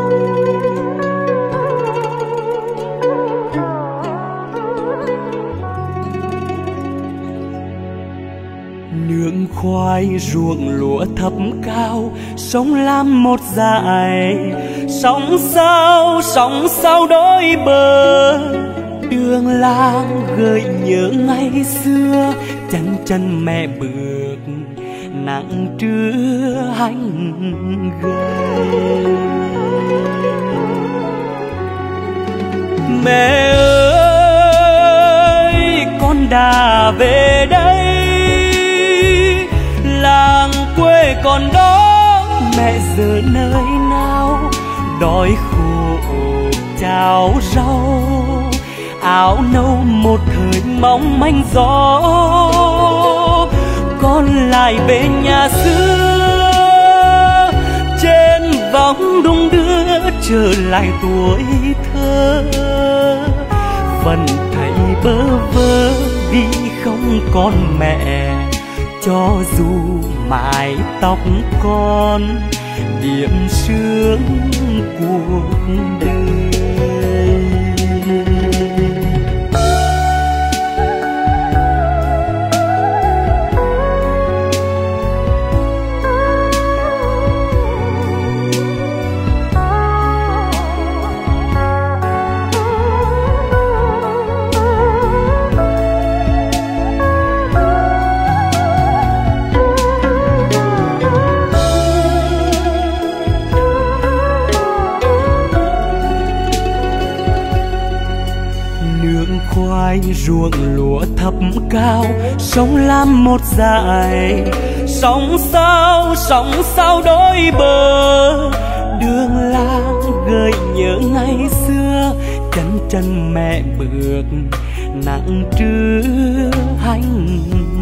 Nương khoai ruộng lúa thấp cao, sông Lam một dải, sóng sao sóng sao đôi bờ. Đường làng gợi nhớ ngày xưa, chân chân mẹ bước nắng trưa hành gầy. Mẹ ơi con đã về đây, làng quê còn đó mẹ giờ nơi nào. Đói khổ cháo rau, áo nâu một thời mong manh gió. Con lại về nhà xưa, trên vòng đung đưa trở lại tuổi thơ. Vẫn thấy bơ vơ vì không còn mẹ, cho dù mái tóc con điểm sương cuộc đời. Ruộng lúa thấp cao, sông Lam một dải, sóng sao sóng sao đôi bờ. Đường làng gợi nhớ ngày xưa, chân chân mẹ bước nặng trưa hành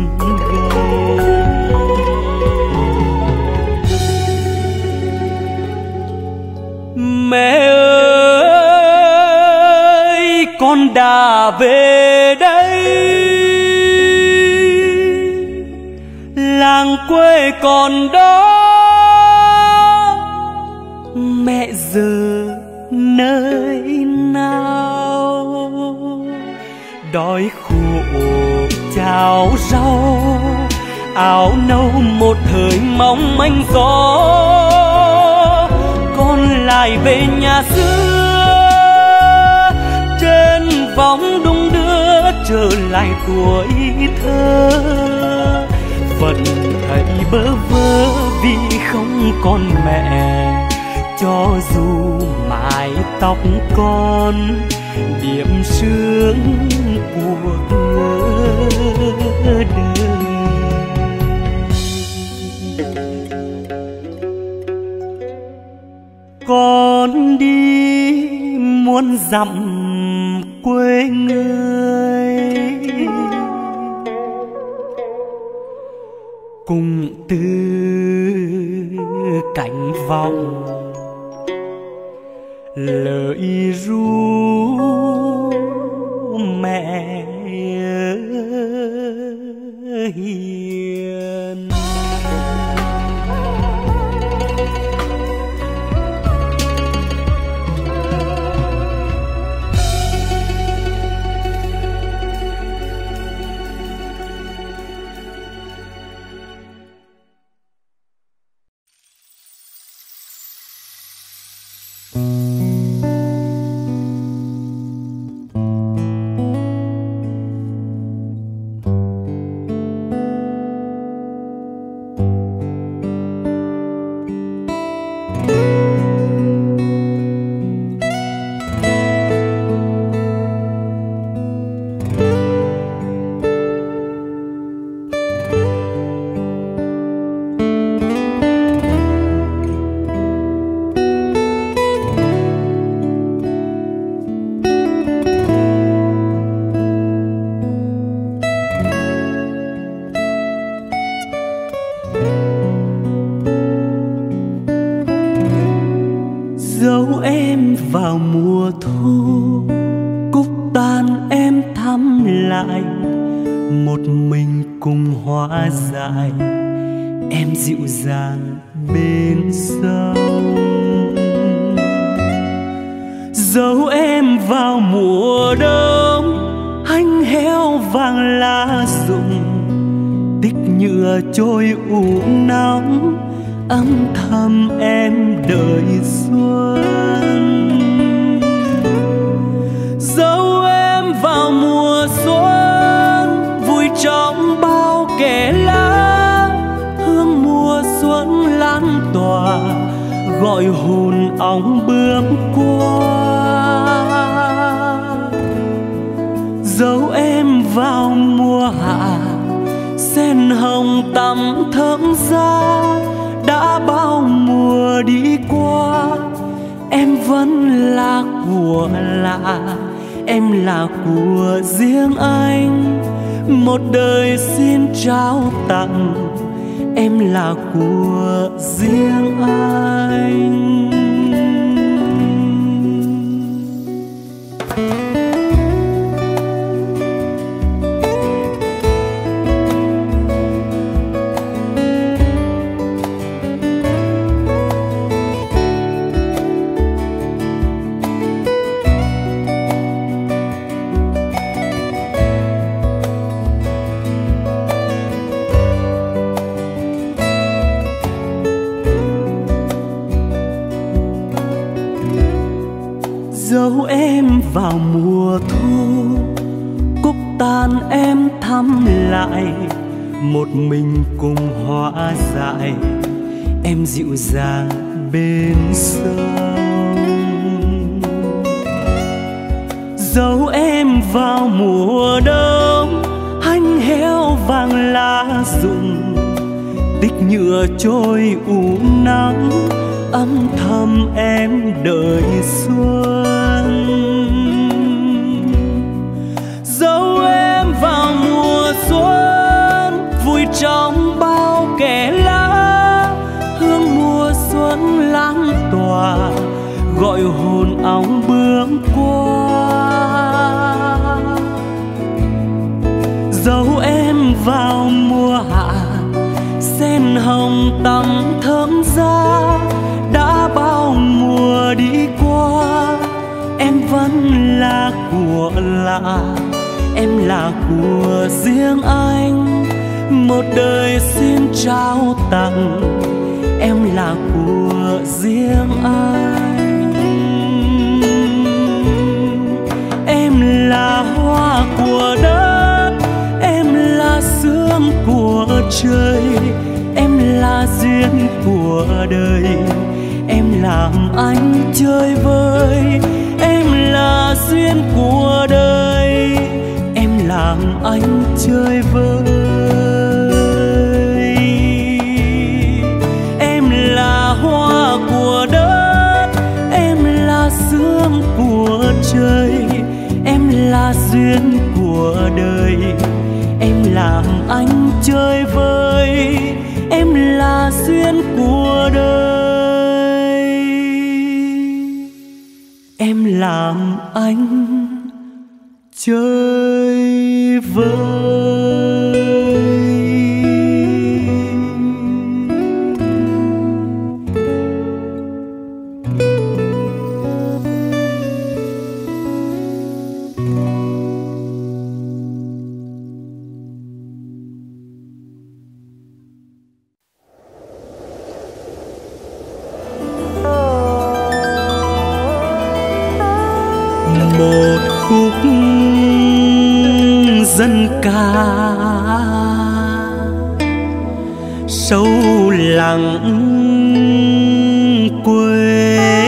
mẹ ơi con đã về đây làng quê còn đó mẹ giờ nơi nào đói khổ cháo rau áo nâu một thời mong manh gió con lại về nhà xưa trên vòng đung đưa trở lại tuổi thơ vẫn thấy bơ vơ vì không còn mẹ cho dù mái tóc con điểm sương cuộc đời con đi muôn dặm quê người cùng từ cánh vòng lời ru mẹ hiền. Dẫu em vào mùa thu cúc tan em thăm lại một mình cùng hoa dại em dịu dàng bên sông. Dẫu em vào mùa đông hanh héo vàng lá rụng tích nhựa trôi ủ nóng âm thầm em đợi xuân. Dẫu em vào mùa xuân vui trong bao kẽ lá hương mùa xuân lan tỏa gọi hồn ong bướm qua. Dẫu em vào mùa hạ sen hồng tắm thơm ra đã bao mùa đi qua em vẫn là của lạ em là của riêng anh một đời xin trao tặng em là của riêng anh. Dẫu em vào mùa thu cúc tan em thăm lại một mình cùng hoa dại em dịu dàng bên sông. Dẫu em vào mùa đông hanh héo vàng lá rụng tích nhựa trôi ủ nắng âm thầm em đợi xuân. vào mùa xuân, vui trong bao kẻ lá, hương mùa xuân lan tỏa, gọi hồn óng bước qua. Dẫu em vào mùa hạ, sen hồng tắm thơm ra, đã bao mùa đi qua, em vẫn là của lạ, em là của riêng anh, một đời xin trao tặng, em là của riêng anh. Em là hoa của đất, em là sương của trời, em là duyên của đời, em làm anh chơi vơi. Em là duyên của đời, em làm anh chơi vơi. Em là hoa của đất, em là sương của trời, em là duyên của đời, em làm anh chơi vơi. Em là duyên của đời, em làm anh chơi vơi. Một khúc dân ca sâu lặng quê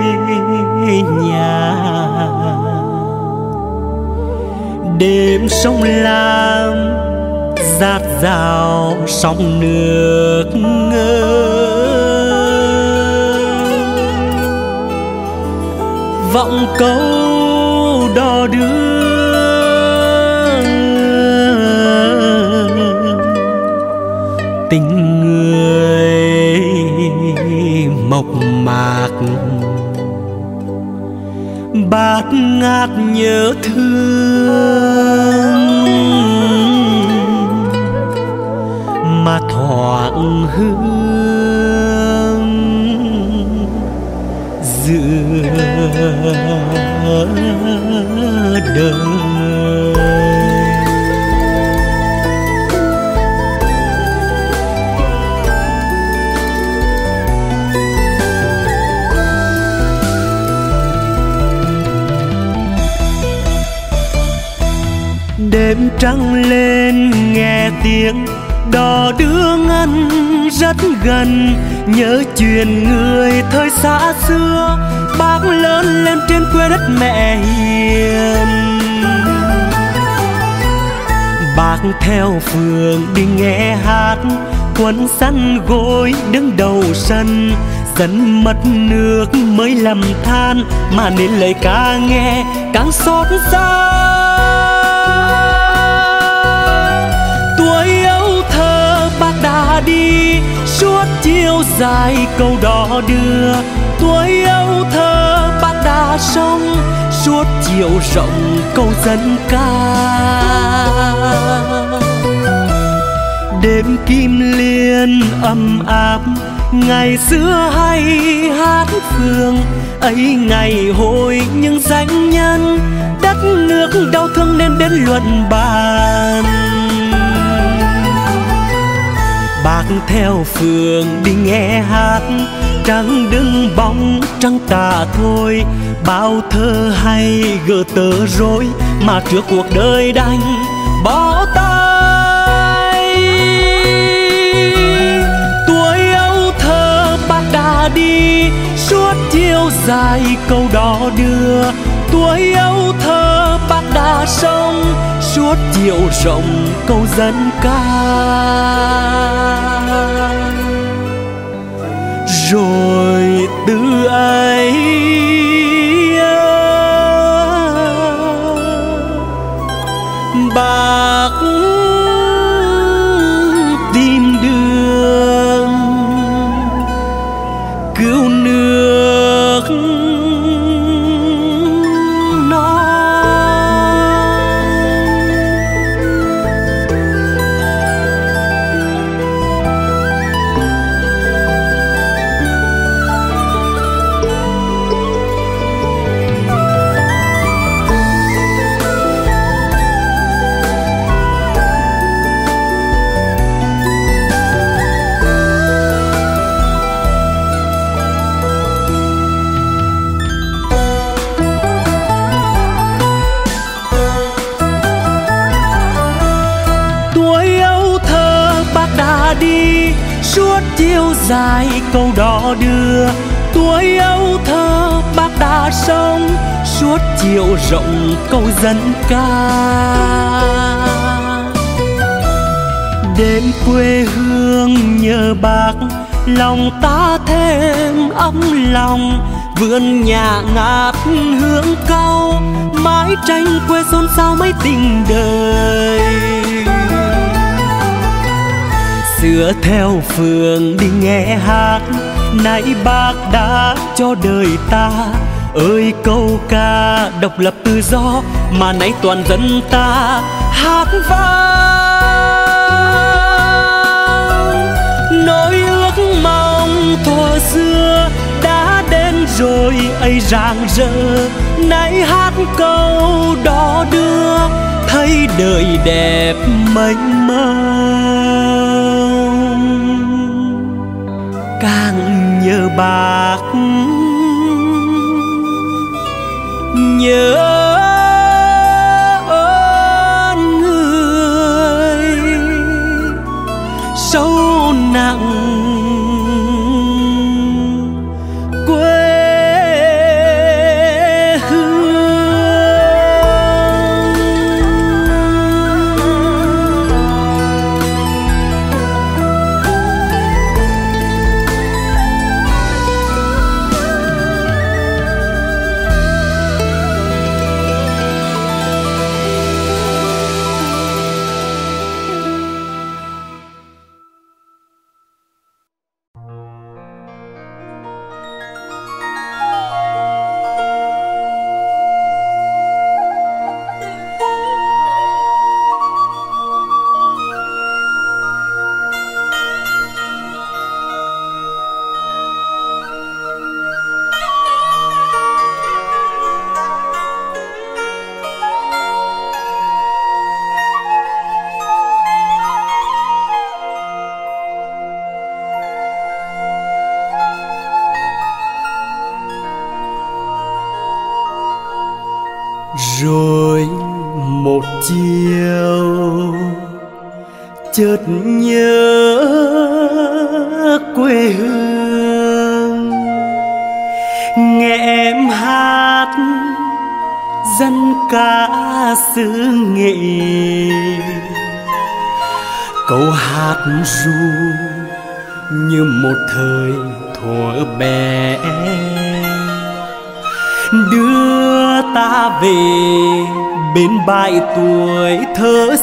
nhà, đêm sông Lam dạt dào sóng nước ngơ, vọng câu đò đưa tình người mộc mạc, bát ngát nhớ thương mà thoảng hương giữa đời. Đêm trăng lên nghe tiếng đò đưa ngân rất gần, nhớ chuyện người thời xa xưa, bác lớn lên trên quê đất mẹ hiền. Bác theo phường đi nghe hát, quân săn gối đứng đầu sân, dân mất nước mới lầm than, mà nên lời ca nghe càng xót xa. Tuổi ấu thơ bác đã đi, suốt chiều dài câu đò đưa. Tuổi ấu thơ bác đã sống, suốt chiều rộng câu dân ca. Đêm kim liên ấm áp, ngày xưa hay hát phường ấy, ngày hồi những danh nhân đất nước đau thương nên đến luận bàn. Bác theo phường đi nghe hát, trăng đứng bóng trăng tà thôi, bao thơ hay gỡ tờ rối mà trước cuộc đời đành bỏ tay. Tuổi ấu thơ bác đã đi, suốt chiều dài câu đò đưa. Tuổi ấu thơ bác đã sống, suốt chiều rộng câu dân ca. Rồi từ ấy bà đã đi suốt chiều dài câu đò đưa. Tuổi ấu thơ bác đã sống suốt chiều rộng câu dân ca. Đến quê hương nhớ bác lòng ta thêm ấm lòng. Vườn nhà ngát hương cau mái tranh quê xôn xao mấy tình đời. Xưa theo phường đi nghe hát nay bác đã cho đời ta. Ơi câu ca độc lập tự do mà nay toàn dân ta hát vang. Nỗi ước mong thuở xưa đã đến rồi ấy rạng rỡ. Nay hát câu đó đưa thấy đời đẹp mênh mông. Càng nhớ bác nhớ ơn người sâu nặng rồi một chiều chợt nhớ quê hương. Nghe em hát dân ca xứ nghệ, câu hát ru như một thời thuở bé đưa ta về bên bãi tuổi thơ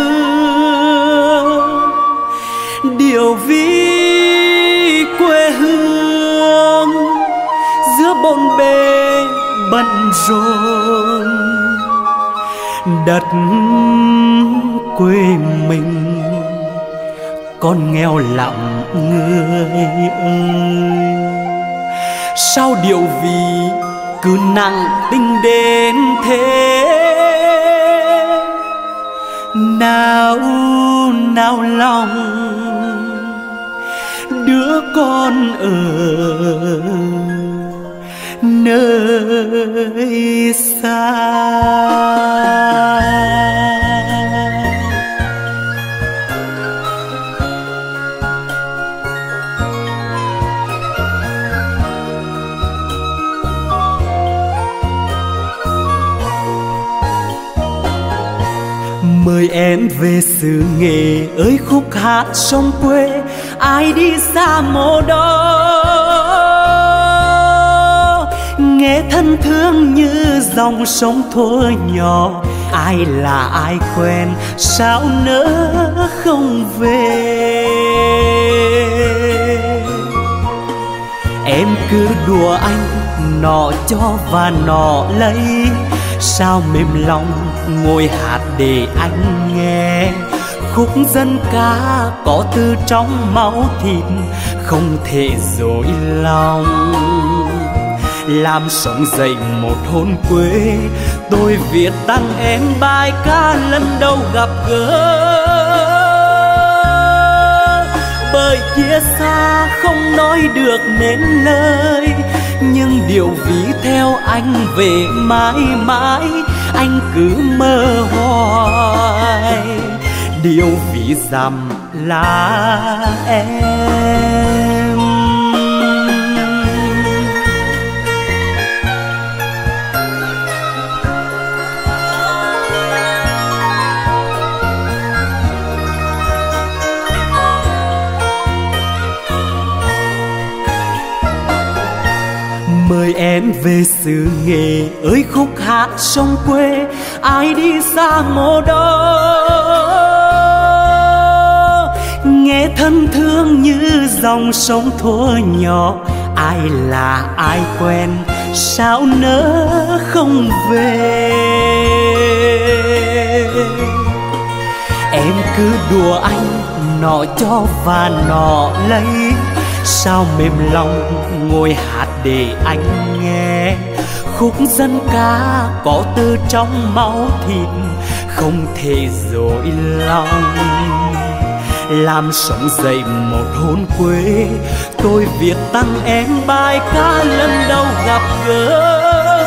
xưa. Điều ví quê hương giữa bộn bề bận rộn, đất quê mình con nghèo lặng người ơi. Sao điều vì cứ nặng tình đến thế, nào nào lòng đứa con ở nơi xa. Mời em về xứ nghệ ơi khúc hát sông quê, ai đi xa mồ đó nghe thân thương như dòng sông thuở nhỏ. Ai là ai quen sao nỡ không về, em cứ đùa anh nọ cho và nọ lấy. Sao mềm lòng ngồi hát để anh nghe khúc dân ca có từ trong máu thịt, không thể dối lòng. Làm sống dậy một hồn quê, tôi viết tặng em bài ca lần đầu gặp gỡ. Bởi chia xa không nói được nên lời, nhưng điều ví theo anh về mãi mãi, anh cứ mơ hoài. Điều ví dặm là em. Mời em về xứ Nghệ ơi khúc hát sông quê, ai đi xa ngô đó nghe thân thương như dòng sông thuở nhỏ. Ai là ai quen sao nỡ không về. Em cứ đùa anh nọ cho và nọ lấy, sao mềm lòng ngồi hát để anh nghe. Khúc dân ca có từ trong máu thịt, không thể dối lòng. Làm sống dậy một hồn quê, tôi viết tặng em bài ca lần đầu gặp gỡ.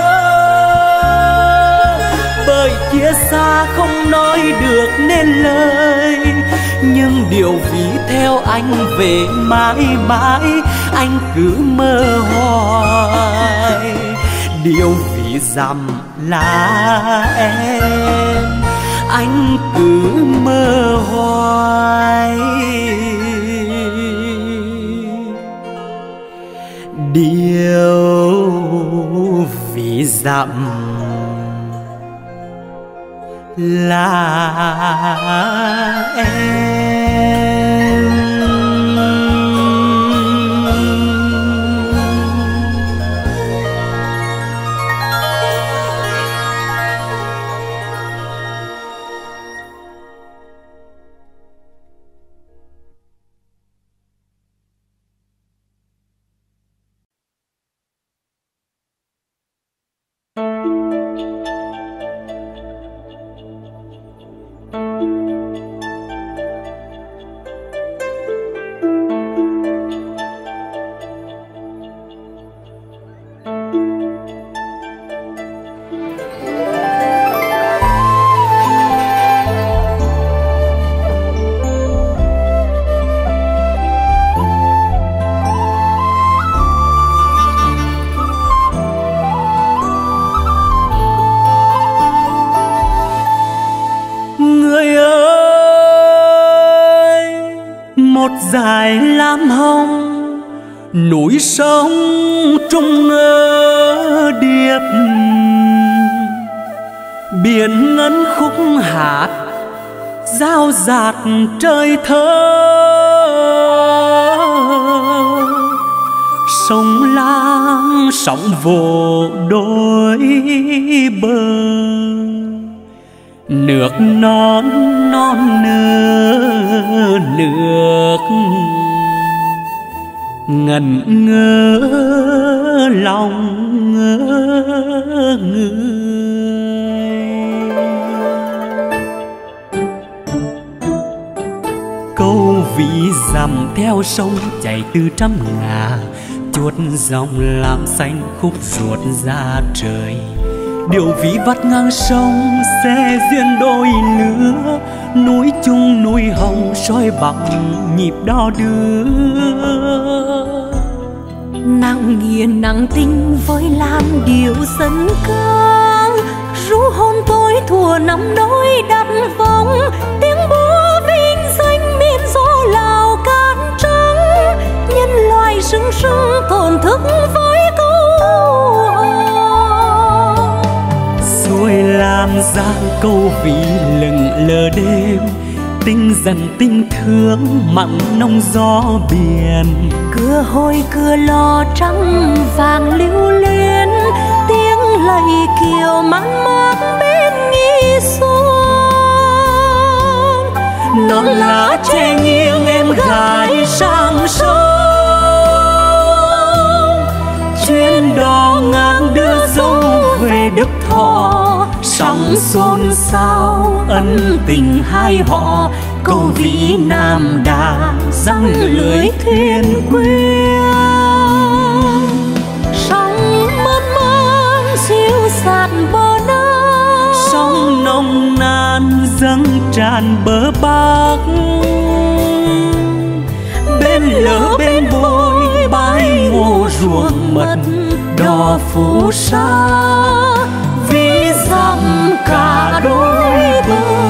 Bởi chia xa không nói được nên lời, nhưng điều ví theo anh về mãi mãi, anh cứ mơ hoài. Điều ví dặm là em, anh cứ mơ hoài. Điều ví dặm là em. Dài lam hồng núi sông trung ngơ điệp, biển ngân khúc hát giao dạt trời thơ. Sông Lam sóng vỗ đôi bờ, nước non non nơ nước ngẩn ngơ lòng ngơ người. Câu ví dặm theo sông chảy từ trăm ngà, chuốt dòng làm xanh khúc ruột ra trời. Điều ví vắt ngang sông xe duyên đôi lứa, núi chung núi hồng soi bằng nhịp đo đưa. Nặng nghiền nặng tình với làm điều dân ca, ru hôn tôi thùa năm đôi đặt vòng. Tiếng búa vinh danh miền gió Lào cát trắng, nhân loại sưng sưng thổn thức với câu hò. Rồi làm ra câu ví lừng lờ đêm, tinh dần tình thương mặn nông gió biển. Cưa hôi cưa lò trắng vàng lưu luyến, tiếng lạy kiều man mác bên nghi xuông. Non lá che nghiêng em gái sang sông, chuyến đò ngang đưa dâu về Đức Thọ. Sóng xôn xao ân tình hai họ, câu ví Nam Đà răng lưới thuyền quyên. Sóng mơn man siêu sạt bờ Nam, sông nồng nàn dâng tràn bờ Bắc. bên bồi bãi ngô ruộng mật đò phù sa, ví dặm cả đôi bờ.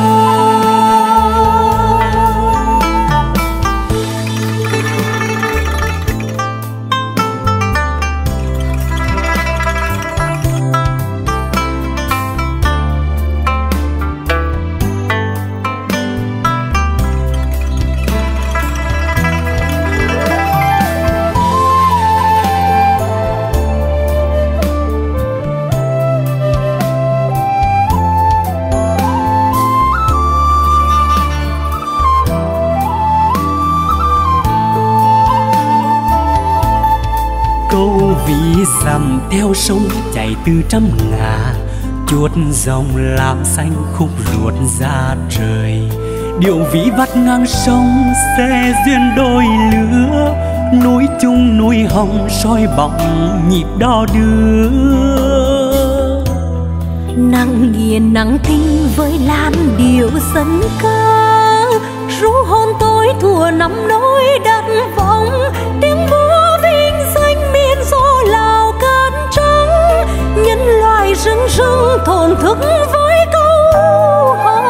Ví dặm theo sông chảy từ trăm ngả, chuốt dòng làm xanh khúc ruột ra trời. Điệu vĩ vắt ngang sông xe duyên đôi lứa, núi chung núi hồng soi bóng nhịp đo đưa. Nắng nghiền nắng tinh với lan điệu dân ca, ru hôn tôi thùa năm nỗi đặt vọng. Tiếng múa vinh danh miền gió Lào cát trắng, nhân loại rừng rừng thổn thức với câu hò.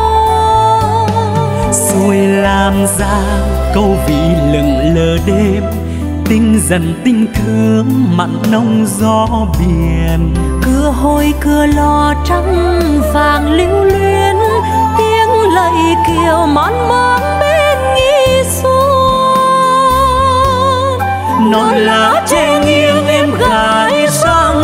Rồi làm ra câu ví lững lờ đêm, tinh dần tình thương mặn nồng gió biển. Cưa hôi cưa lò trắng vàng lưu luyến, tiếng lạy kiều man máng bên nghi xuân. Non lá che nghiêng em gái sang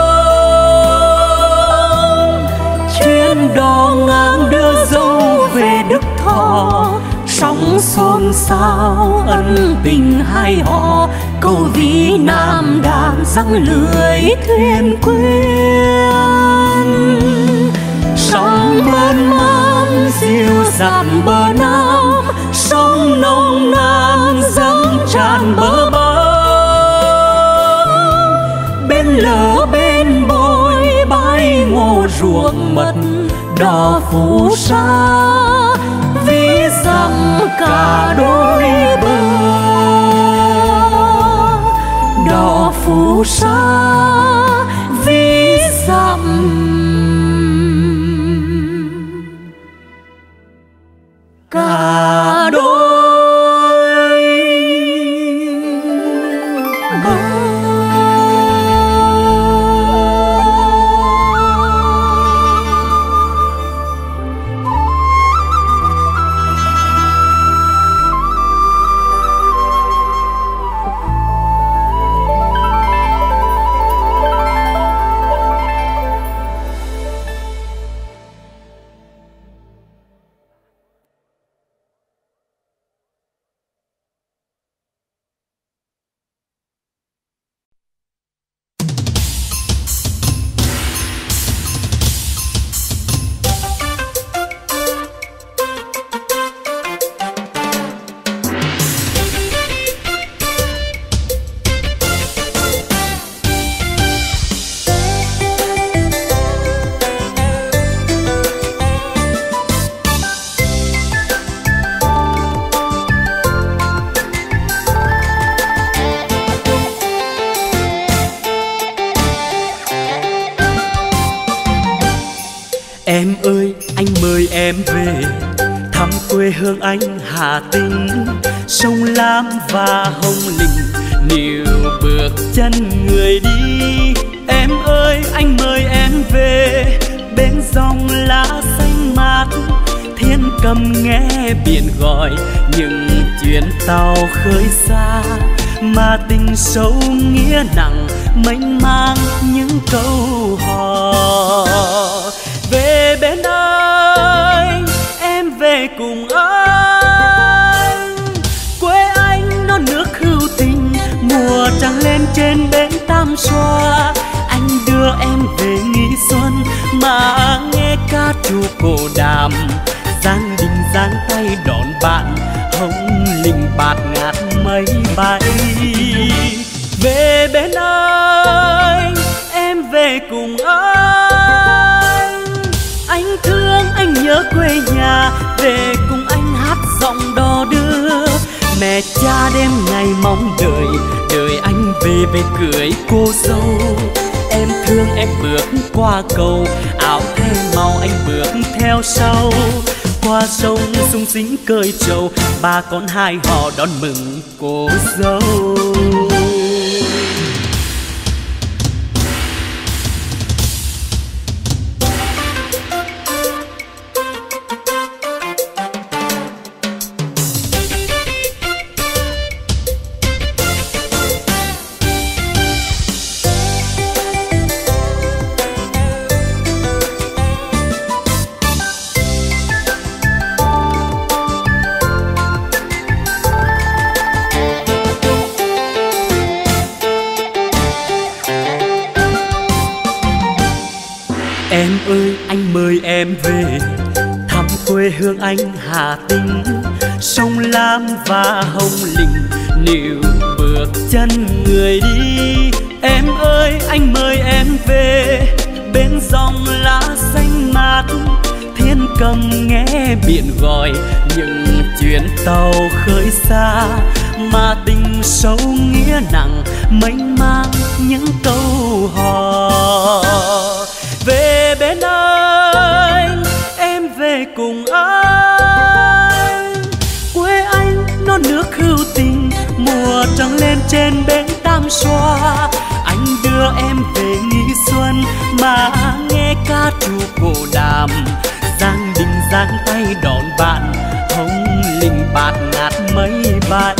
sông, chuyến đò ngang đưa dâu về Đức Thọ. Sóng xôn xao ân tình hai họ, câu ví nam đàn răng lưới thuyền quên. Sóng mơn man dịu dặt bờ nam, sông nồng nàn dâng tràn bờ bóng. Bên lỡ bên bồi bãi ngô ruộng mật đò phù sa, ví dặm cả đôi bờ. Đò phù sa ví dặm cả đôi bờ. Em ơi anh mời em về thăm quê hương anh Hà Tĩnh, sông Lam và Hồng Lĩnh níu bước chân người đi. Em ơi anh mời em về bên dòng lá xanh mát, thiên cầm nghe biển gọi những chuyến tàu khơi xa, mà tình sâu nghĩa nặng mênh mang những câu hò. Về bên anh, em về cùng anh, quê anh non nước hữu tình, mùa trăng lên trên bến Tam Xoa. Anh đưa em về nghỉ xuân mà nghe ca trù cổ đàm, Giang Đình giang tay đón bạn, Hồng Lĩnh bạt ngát mây bay. Về bên anh, em về cùng anh, anh thương anh nhớ quê nhà, về cùng anh hát giọng đò đưa. Mẹ cha đêm ngày về cưới cô dâu. Em thương em bước qua cầu, áo thêm màu anh bước theo sau. Qua sông sung sính cơi trầu, ba con hai họ đón mừng cô dâu. Em ơi anh mời em về thăm quê hương anh Hà Tĩnh. Sông Lam và Hồng Lĩnh níu bước chân người đi. Em ơi anh mời em về bên dòng lá xanh mát. Thiên cầm nghe biển gọi những chuyến tàu khơi xa, mà tình sâu nghĩa nặng mênh mang những câu hò. Về bên anh, em về cùng anh. Quê anh non nước hữu tình, mùa trăng lên trên bến Tam Xoa. Anh đưa em về nghỉ xuân mà nghe ca trù cổ đàm. Giang đình giang tay đón bạn, hồng linh bạt ngát mây bay.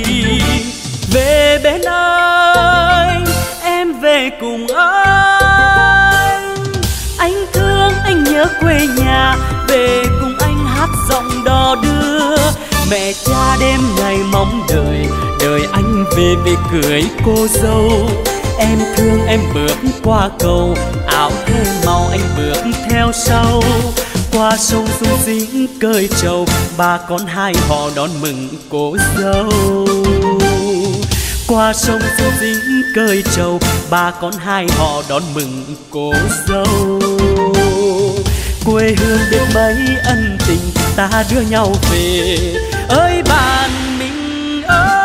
Về bên anh, em về cùng anh. Anh thương anh nhớ quê nhà, về cùng anh hát giọng đò đưa. Mẹ cha đêm ngày mong đợi, đợi anh về về cưới cô dâu. Em thương em bước qua cầu, áo thêm màu anh bước theo sau. Qua sông sung sính cơi trầu, ba con hai họ đón mừng cô dâu. Qua sông sung sính cơi trầu, ba con hai họ đón mừng cô dâu. Quê hương biết mấy ân tình, ta đưa nhau về ơi bạn mình ơi.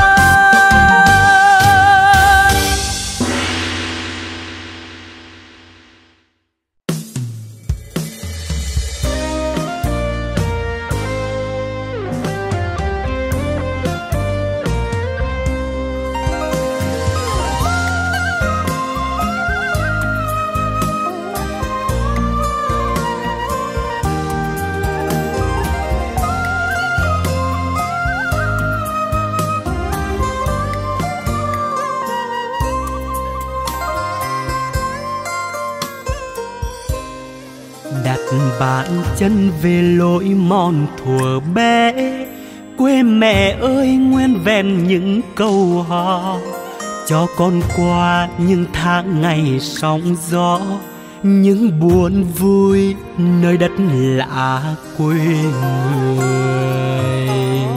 Bạn chân về lối mòn thuở bé, quê mẹ ơi nguyên vẹn những câu hò. Cho con qua những tháng ngày sóng gió, những buồn vui nơi đất lạ quê người.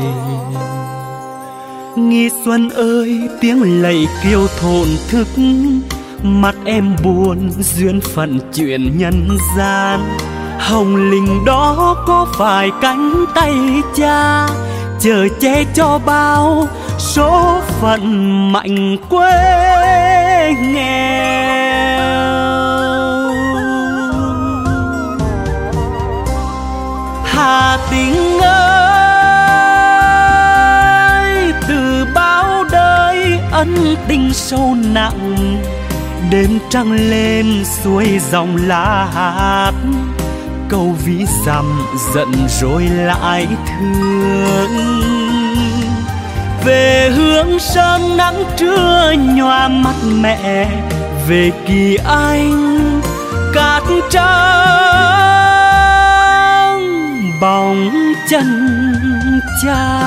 Nghi xuân ơi tiếng lạy kêu thổn thức, mắt em buồn duyên phận chuyện nhân gian. Hồng Linh đó có phải cánh tay cha, chờ che cho bao số phận mạnh quê nghèo. Hà Tĩnh ơi, từ bao đời ân tình sâu nặng, đêm trăng lên suối dòng lá hát. Câu ví dặm giận rồi lại thương, về hướng sớm nắng trưa nhòa mắt mẹ. Về Kỳ Anh cát trắng bóng chân cha.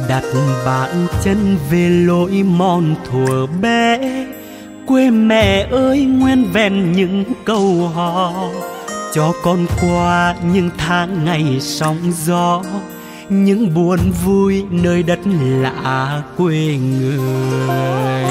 đặt bàn chân về lối mòn thuở bé. Quê mẹ ơi nguyên vẹn những câu hò, cho con qua những tháng ngày sóng gió, những buồn vui nơi đất lạ quê người.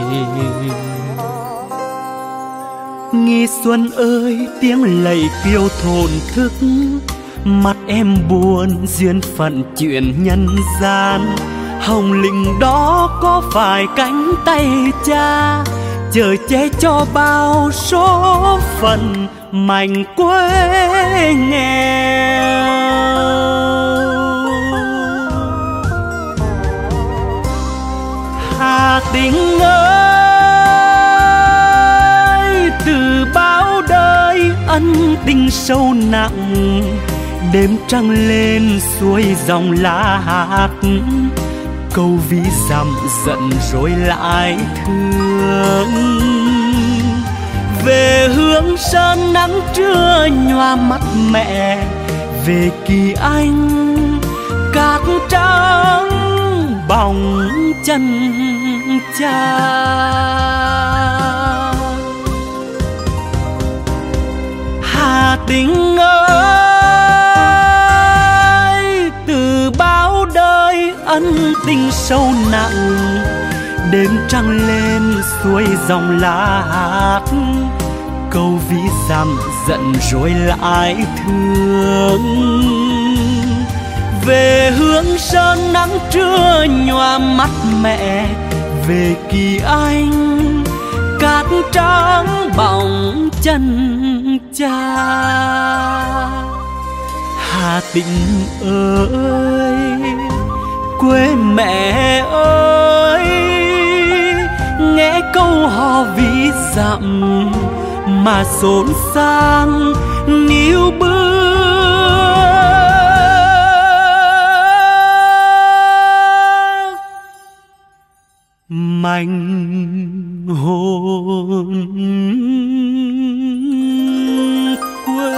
Nghi xuân ơi tiếng lạy kêu thổn thức, mắt em buồn duyên phận chuyện nhân gian. Hồng linh đó có phải cánh tay cha, chờ che cho bao số phận mảnh quê nghèo. Hà Tĩnh ơi, từ bao đời ân tình sâu nặng, đêm trăng lên xuôi dòng lá hát, câu ví dặm giận rồi lại thương. Về hướng sơn nắng trưa nhòa mắt mẹ, về Kỳ Anh cát trắng bóng chân cha. Hà Tĩnh ơi, từ bao đời ân tình sâu nặng, đêm trăng lên xuôi dòng lá hát, câu ví dặm giận rồi lại thương. Về hướng sơn nắng trưa nhòa mắt mẹ, về Kỳ Anh cát trắng bóng chân cha. Hà Tĩnh ơi, quê mẹ ơi, nghe câu hò ví dặm mà xốn sang níu bước mảnh hồn quê.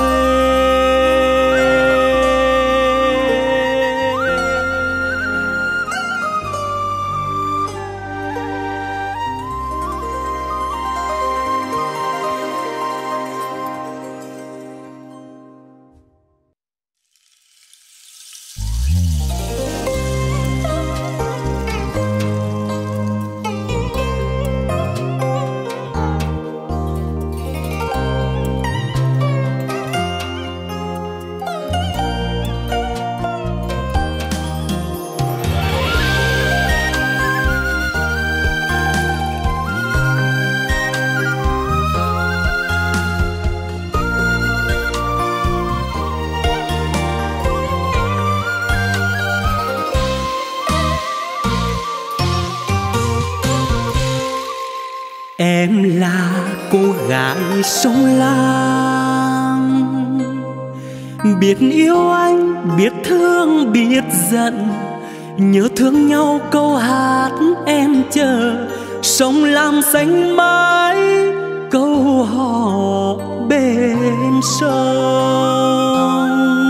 Em là cô gái sông Lam, biết yêu anh, biết thương, biết giận, nhớ thương nhau câu hát em chờ. Sông Lam xanh mãi câu hò bên sông.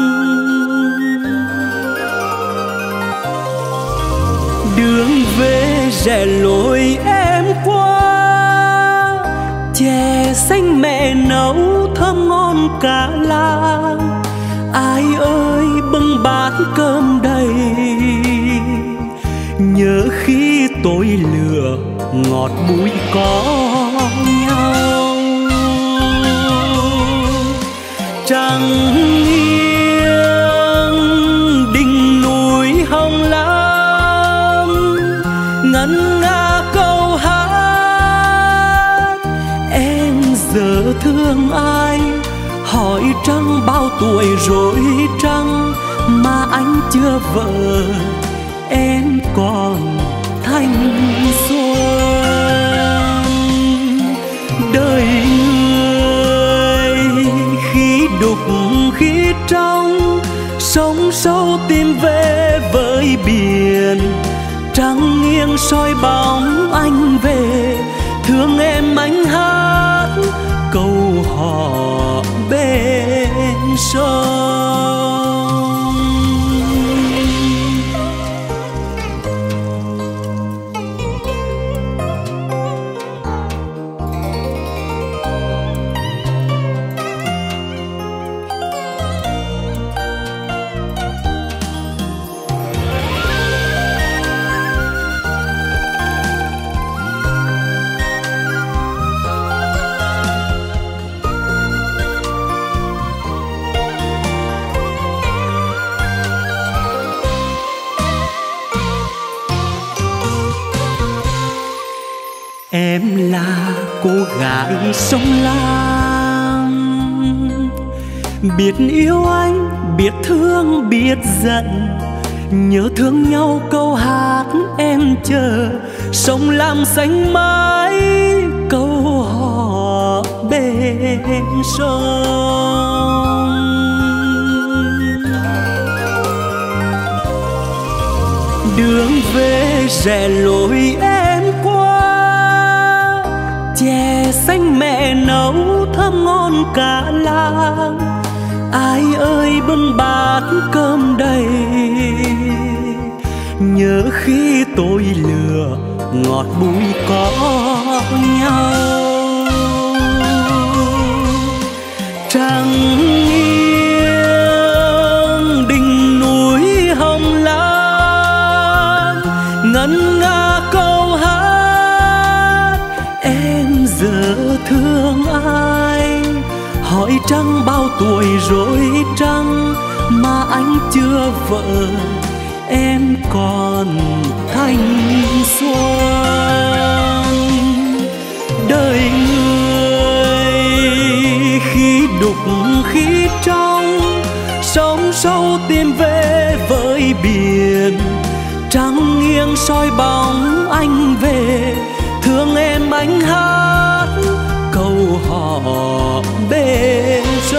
Đường về rẽ lối em qua, chè xanh mẹ nấu thơm ngon cả làng. Ai ơi bưng bát cơm đầy, nhớ khi tôi lửa ngọt bùi có nhau. Trăng nghiêng đỉnh núi hồng lam, ngân nga câu hát. Em giờ thương ai, hỏi trăng bao tuổi rồi trăng, mà anh chưa vợ em còn thanh xuân. Đời người khi đục khi trong, sông sâu tìm về với biển. Trăng nghiêng soi bóng anh về, thương em anh hát câu hò bên sông. gái sông Lam. Biết yêu anh, biết thương, biết giận, nhớ thương nhau câu hát em chờ. Sông Lam xanh mãi câu hò bên sông. Đường về rẽ lối em qua, chè xanh mẹ nấu thơm ngon cả làng. Ai ơi bưng bát cơm đầy, nhớ khi tôi lừa ngọt bùi có nhau. Trăng nghiêng đỉnh núi hồng lam, ngân nga câu hát em giờ thương ai. Hỏi trăng bao tuổi rồi trăng mà anh chưa vợ, em còn thanh xuân. Đời người khi đục khi trong, sóng sâu tìm về với biển. Trăng nghiêng soi bóng anh về, thương em anh hát câu hò bên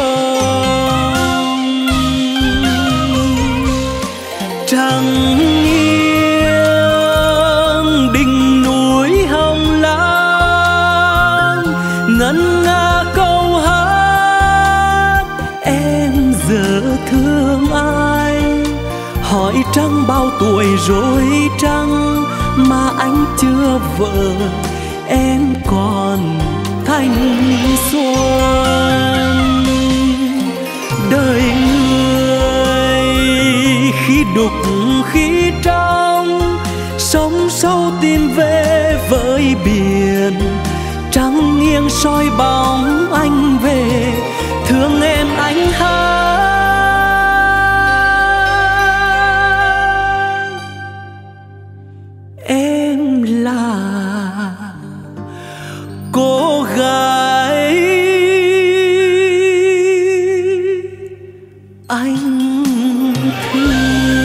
sông. Trăng nghiêng đỉnh núi hồng lam, ngân nga câu hát em giờ thương ai. Hỏi trăng bao tuổi rồi trăng mà anh chưa vợ, em còn thanh xuân. Đời người khi đục khi trong, sóng sâu tìm về với biển. Trăng nghiêng soi bóng anh về, thương em anh hát em là cô gái anh thương.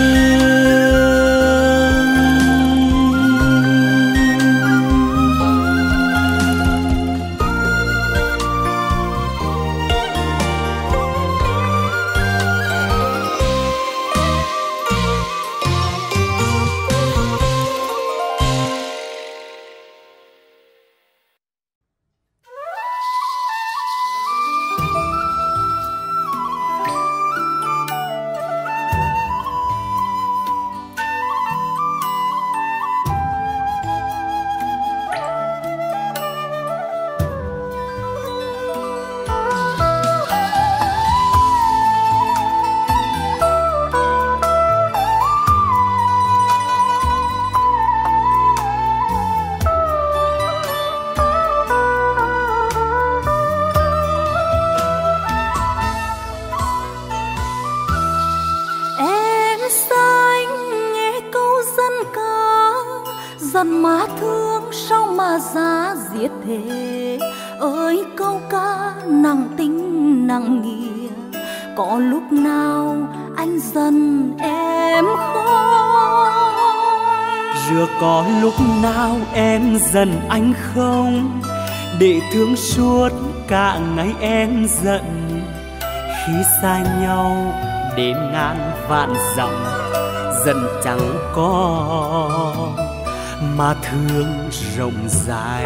Dần má thương sao mà giá giết thế, ơi câu ca nặng tình nặng nghĩa. Có lúc nào anh dần em không? Rồi có lúc nào em dần anh không? Để thương suốt cả ngày em giận. Khi xa nhau đến ngàn vạn dặm, dần chẳng có mà thương rộng dài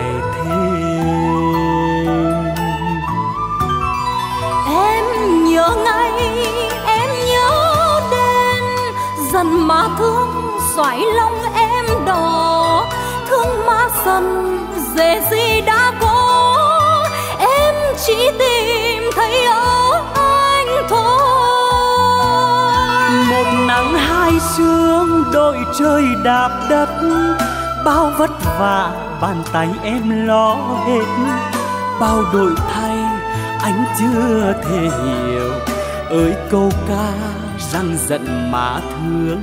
thêm. Em nhớ ngày, em nhớ đêm, dần má thương xoáy lòng em đỏ. Thương má dần dễ gì đã có, em chỉ tìm thấy ở anh thôi. Một nắng hai sương đội trời đạp đất, bao vất vả bàn tay em lo hết. Bao đổi thay anh chưa thể hiểu, ơi câu ca răng giận mà thương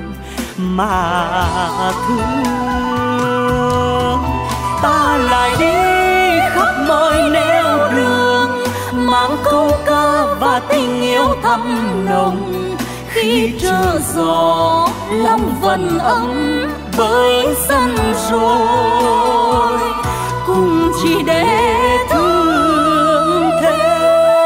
mà thương. Ta lại đi khắp mọi nẻo đường, mang câu ca và tình yêu thắm nồng. Khi trở gió lòng vẫn ấm bởi sân rồi, cùng chỉ để thương thêm.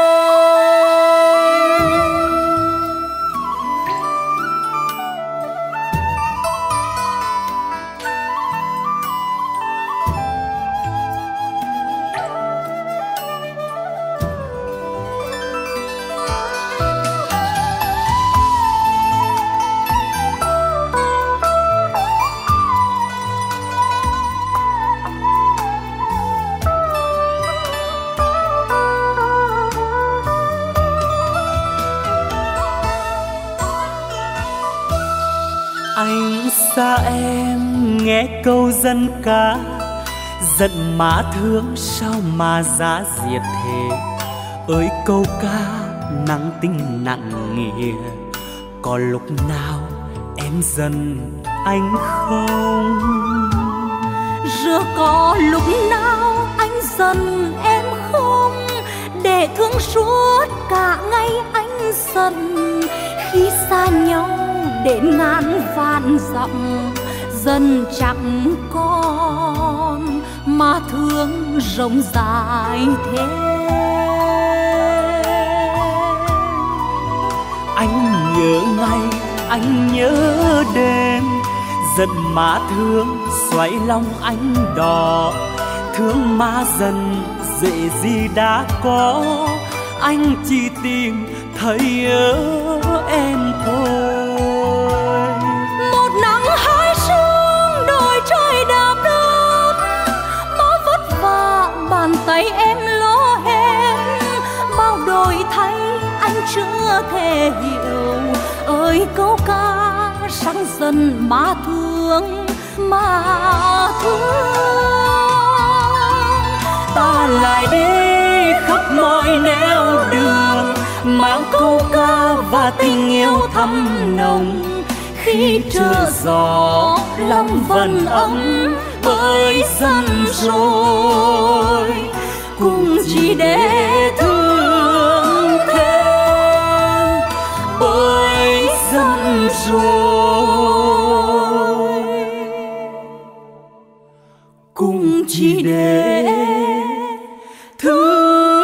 Anh xa em nghe câu dân ca, giận má thương sao mà giá diệt thế. Ơi câu ca nặng tình nặng nghĩa, có lúc nào em giận anh không? Rồi có lúc nào anh giận em không? Để thương suốt cả ngày anh giận, khi xa nhau đến ngàn vạn dặm, dần chẳng còn mà thương rộng dài thế. Anh nhớ ngày, anh nhớ đêm, giận má thương xoáy lòng anh đỏ. Thương má dần dễ gì đã có, anh chỉ tìm thấy nhớ em thôi. Một nắng hai sương đôi trời đạp đất, bao vất vả bàn tay em lo hết. Bao đổi thay anh chưa thể hiểu, ơi câu ca sáng dần má thương má thương. Ta lại đi khắp mọi nẻo đường, mang câu ca và tình yêu thắm nồng. Khi trở gió lòng vẫn ấm bởi dần rồi, cùng chỉ để thương thêm bởi dần rồi, cùng chỉ để thương.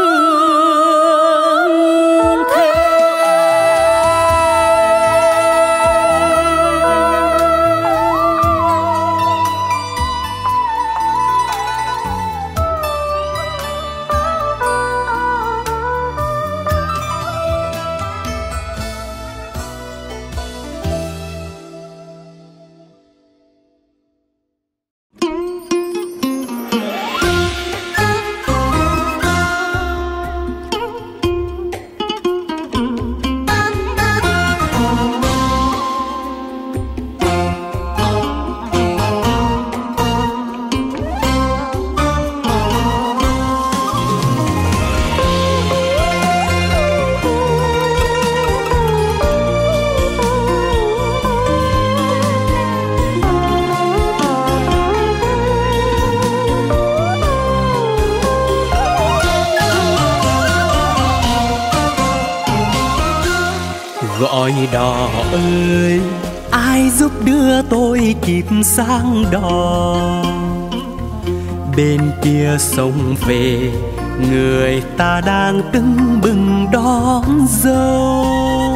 Gọi đò ơi, ai giúp đưa tôi kịp sang đò? Bên kia sông về, người ta đang tưng bừng đón dâu.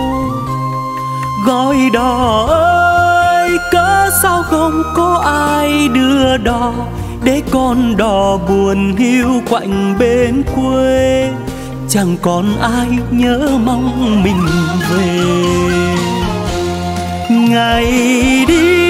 Gọi đò ơi, cớ sao không có ai đưa đò, để con đò buồn hiu quạnh bên quê. Chẳng còn ai nhớ mong mình về. Ngày đi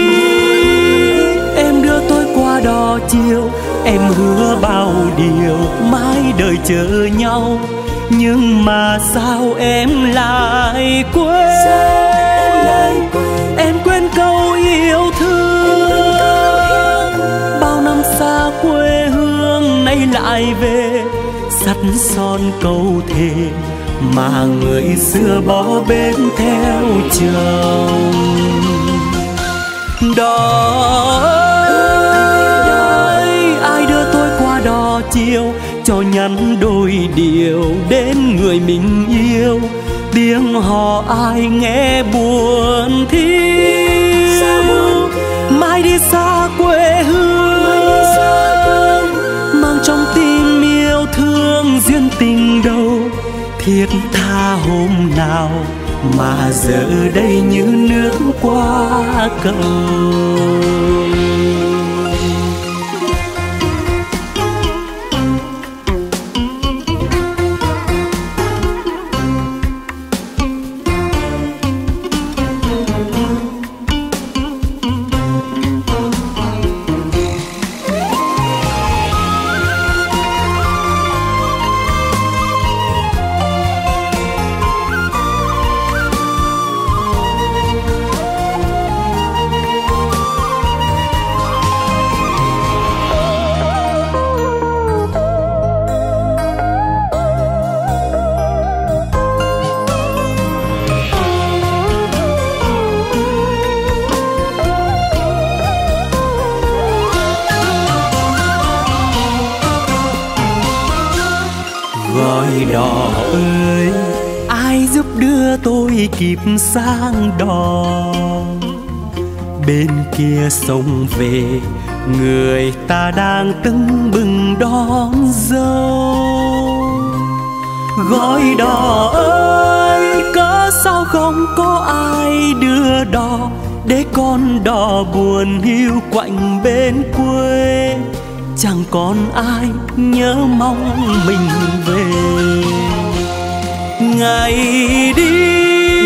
em đưa tôi qua đò chiều, em hứa bao điều mãi đời chờ nhau. Nhưng mà sao em lại quên? Em quên câu yêu thương. Bao năm xa quê hương nay lại về, sắt son câu thề mà người xưa bỏ bên theo chồng. Đò ơi, ai đưa tôi qua đò chiều, nhắn đôi điều đến người mình yêu. Tiếng hò ai nghe buồn thiếu, mai đi xa quê hương, mang trong tim yêu thương duyên tình đâu. Thiết tha hôm nào mà giờ đây như nước qua cầu. Đò ơi, ai giúp đưa tôi kịp sang đò. Bên kia sông về, người ta đang tưng bừng đón dâu. Gọi đò ơi, cớ sao không có ai đưa đò, để con đò buồn hiu quạnh bên quê. Chẳng còn ai nhớ mong mình về. Ngày đi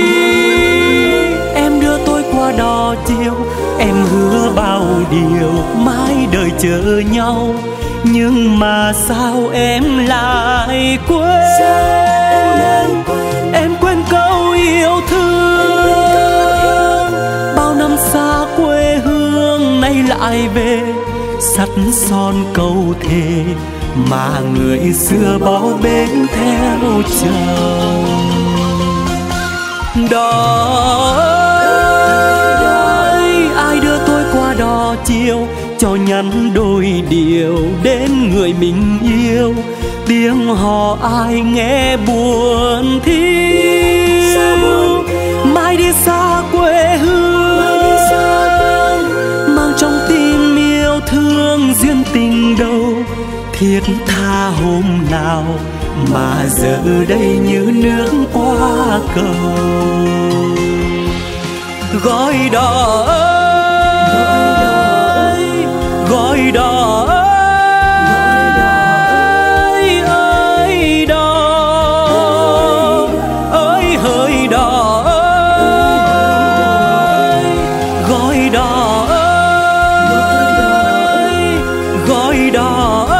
em đưa tôi qua đò chiều, em hứa bao điều mãi đời chờ nhau. Nhưng mà sao em lại quên, em quên câu yêu thương. Bao năm xa quê hương nay lại về, sắt son câu thề mà người xưa bao bến theo chồng. Đò ơi, ai đưa tôi qua đò chiều, cho nhắn đôi điều đến người mình yêu. Tiếng hò ai nghe buồn thiếu, mai đi xa quê hương, mang trong tim yêu thương duyên tình đâu. Thiết tha hôm nào mà giờ đây như nước qua cầu. Gọi đò ơi, gọi đò ơi, ơi đò ơi, hỡi đò ơi, gọi đò ơi, gọi đò ơi.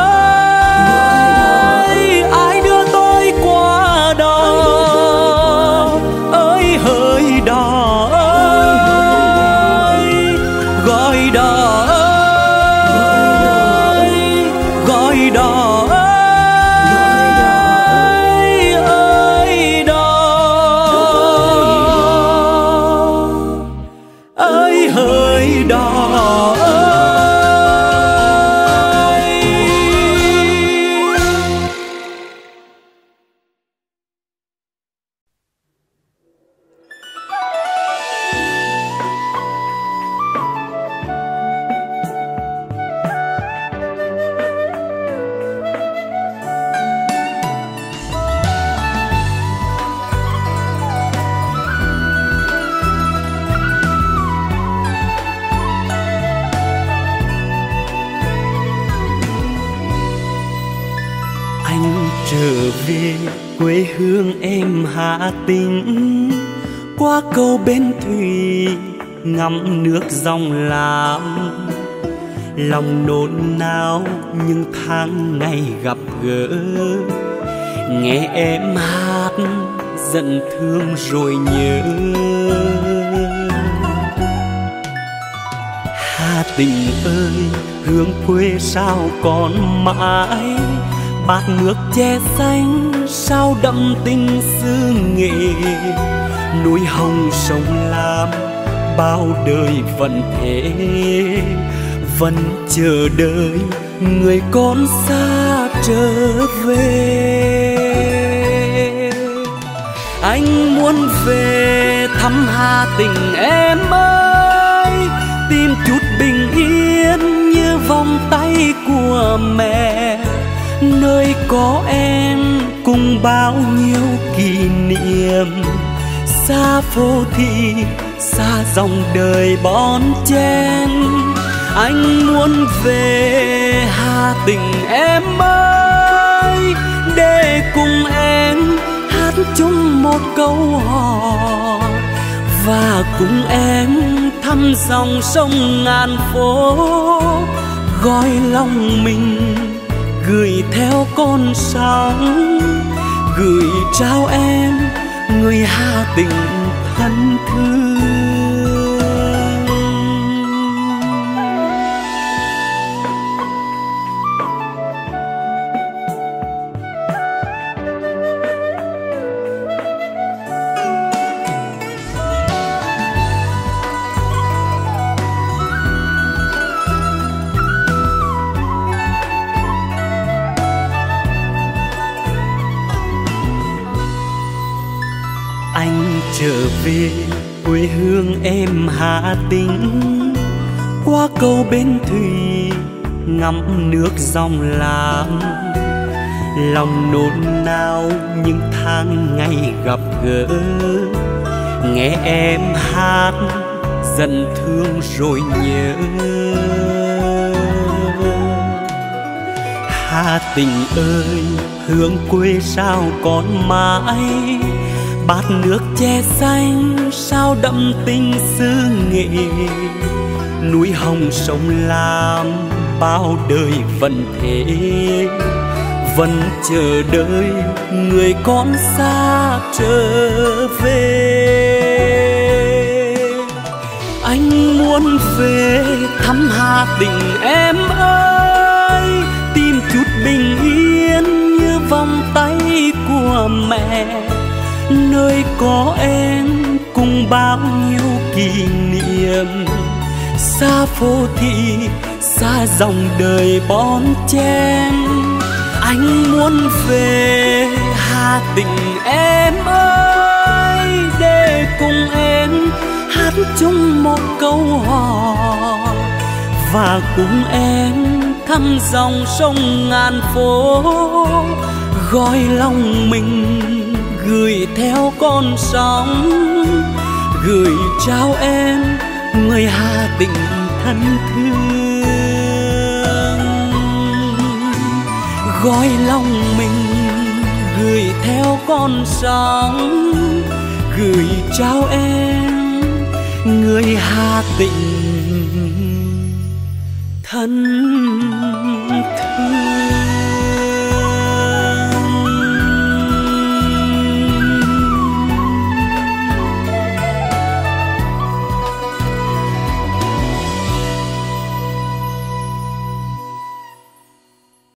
Quê hương em Hà Tĩnh, qua cầu Bến Thủy ngắm nước dòng Lam. Lòng nôn nao những tháng ngày gặp gỡ, nghe em hát giận thương rồi nhớ. Hà Tĩnh ơi, hương quê sao còn mãi, bát nước che xanh sao đậm tình xứ Nghệ. Núi hồng sông Lam bao đời vẫn thế, vẫn chờ đợi người con xa trở về. về. Anh muốn về thăm Hà Tĩnh em ơi, tìm chút bình yên như vòng tay của mẹ, nơi có em cùng bao nhiêu kỷ niệm. Xa phố thị, xa dòng đời bon chen, anh muốn về Hà Tĩnh em ơi, để cùng em hát chung một câu hò, và cùng em thăm dòng sông ngàn phố, gói lòng mình gửi theo con sóng, gửi trao em người Hà Tĩnh thân thương. Anh trở về quê hương em Hà Tĩnh, qua cầu Bến Thủy ngắm nước dòng Lam, lòng nôn nao những tháng ngày gặp gỡ, nghe em hát dần thương rồi nhớ. Hà Tĩnh ơi, hương quê sao còn mãi, bát nước che xanh sao đậm tình xứ Nghệ, núi hồng sông Lam bao đời vẫn thế, vẫn chờ đợi người con xa trở về. Anh muốn về thăm Hà Tĩnh em ơi, tìm chút bình yên như vòng tay của mẹ, nơi có em cùng bao nhiêu kỷ niệm. Xa phố thị, xa dòng đời bon chen, anh muốn về Hà Tĩnh em ơi, để cùng em hát chung một câu hò, và cùng em thăm dòng sông ngàn phố, gói lòng mình gửi theo con sóng, gửi trao em người Hà Tĩnh thân thương. Gói lòng mình gửi theo con sóng, gửi trao em người Hà Tĩnh thân thương.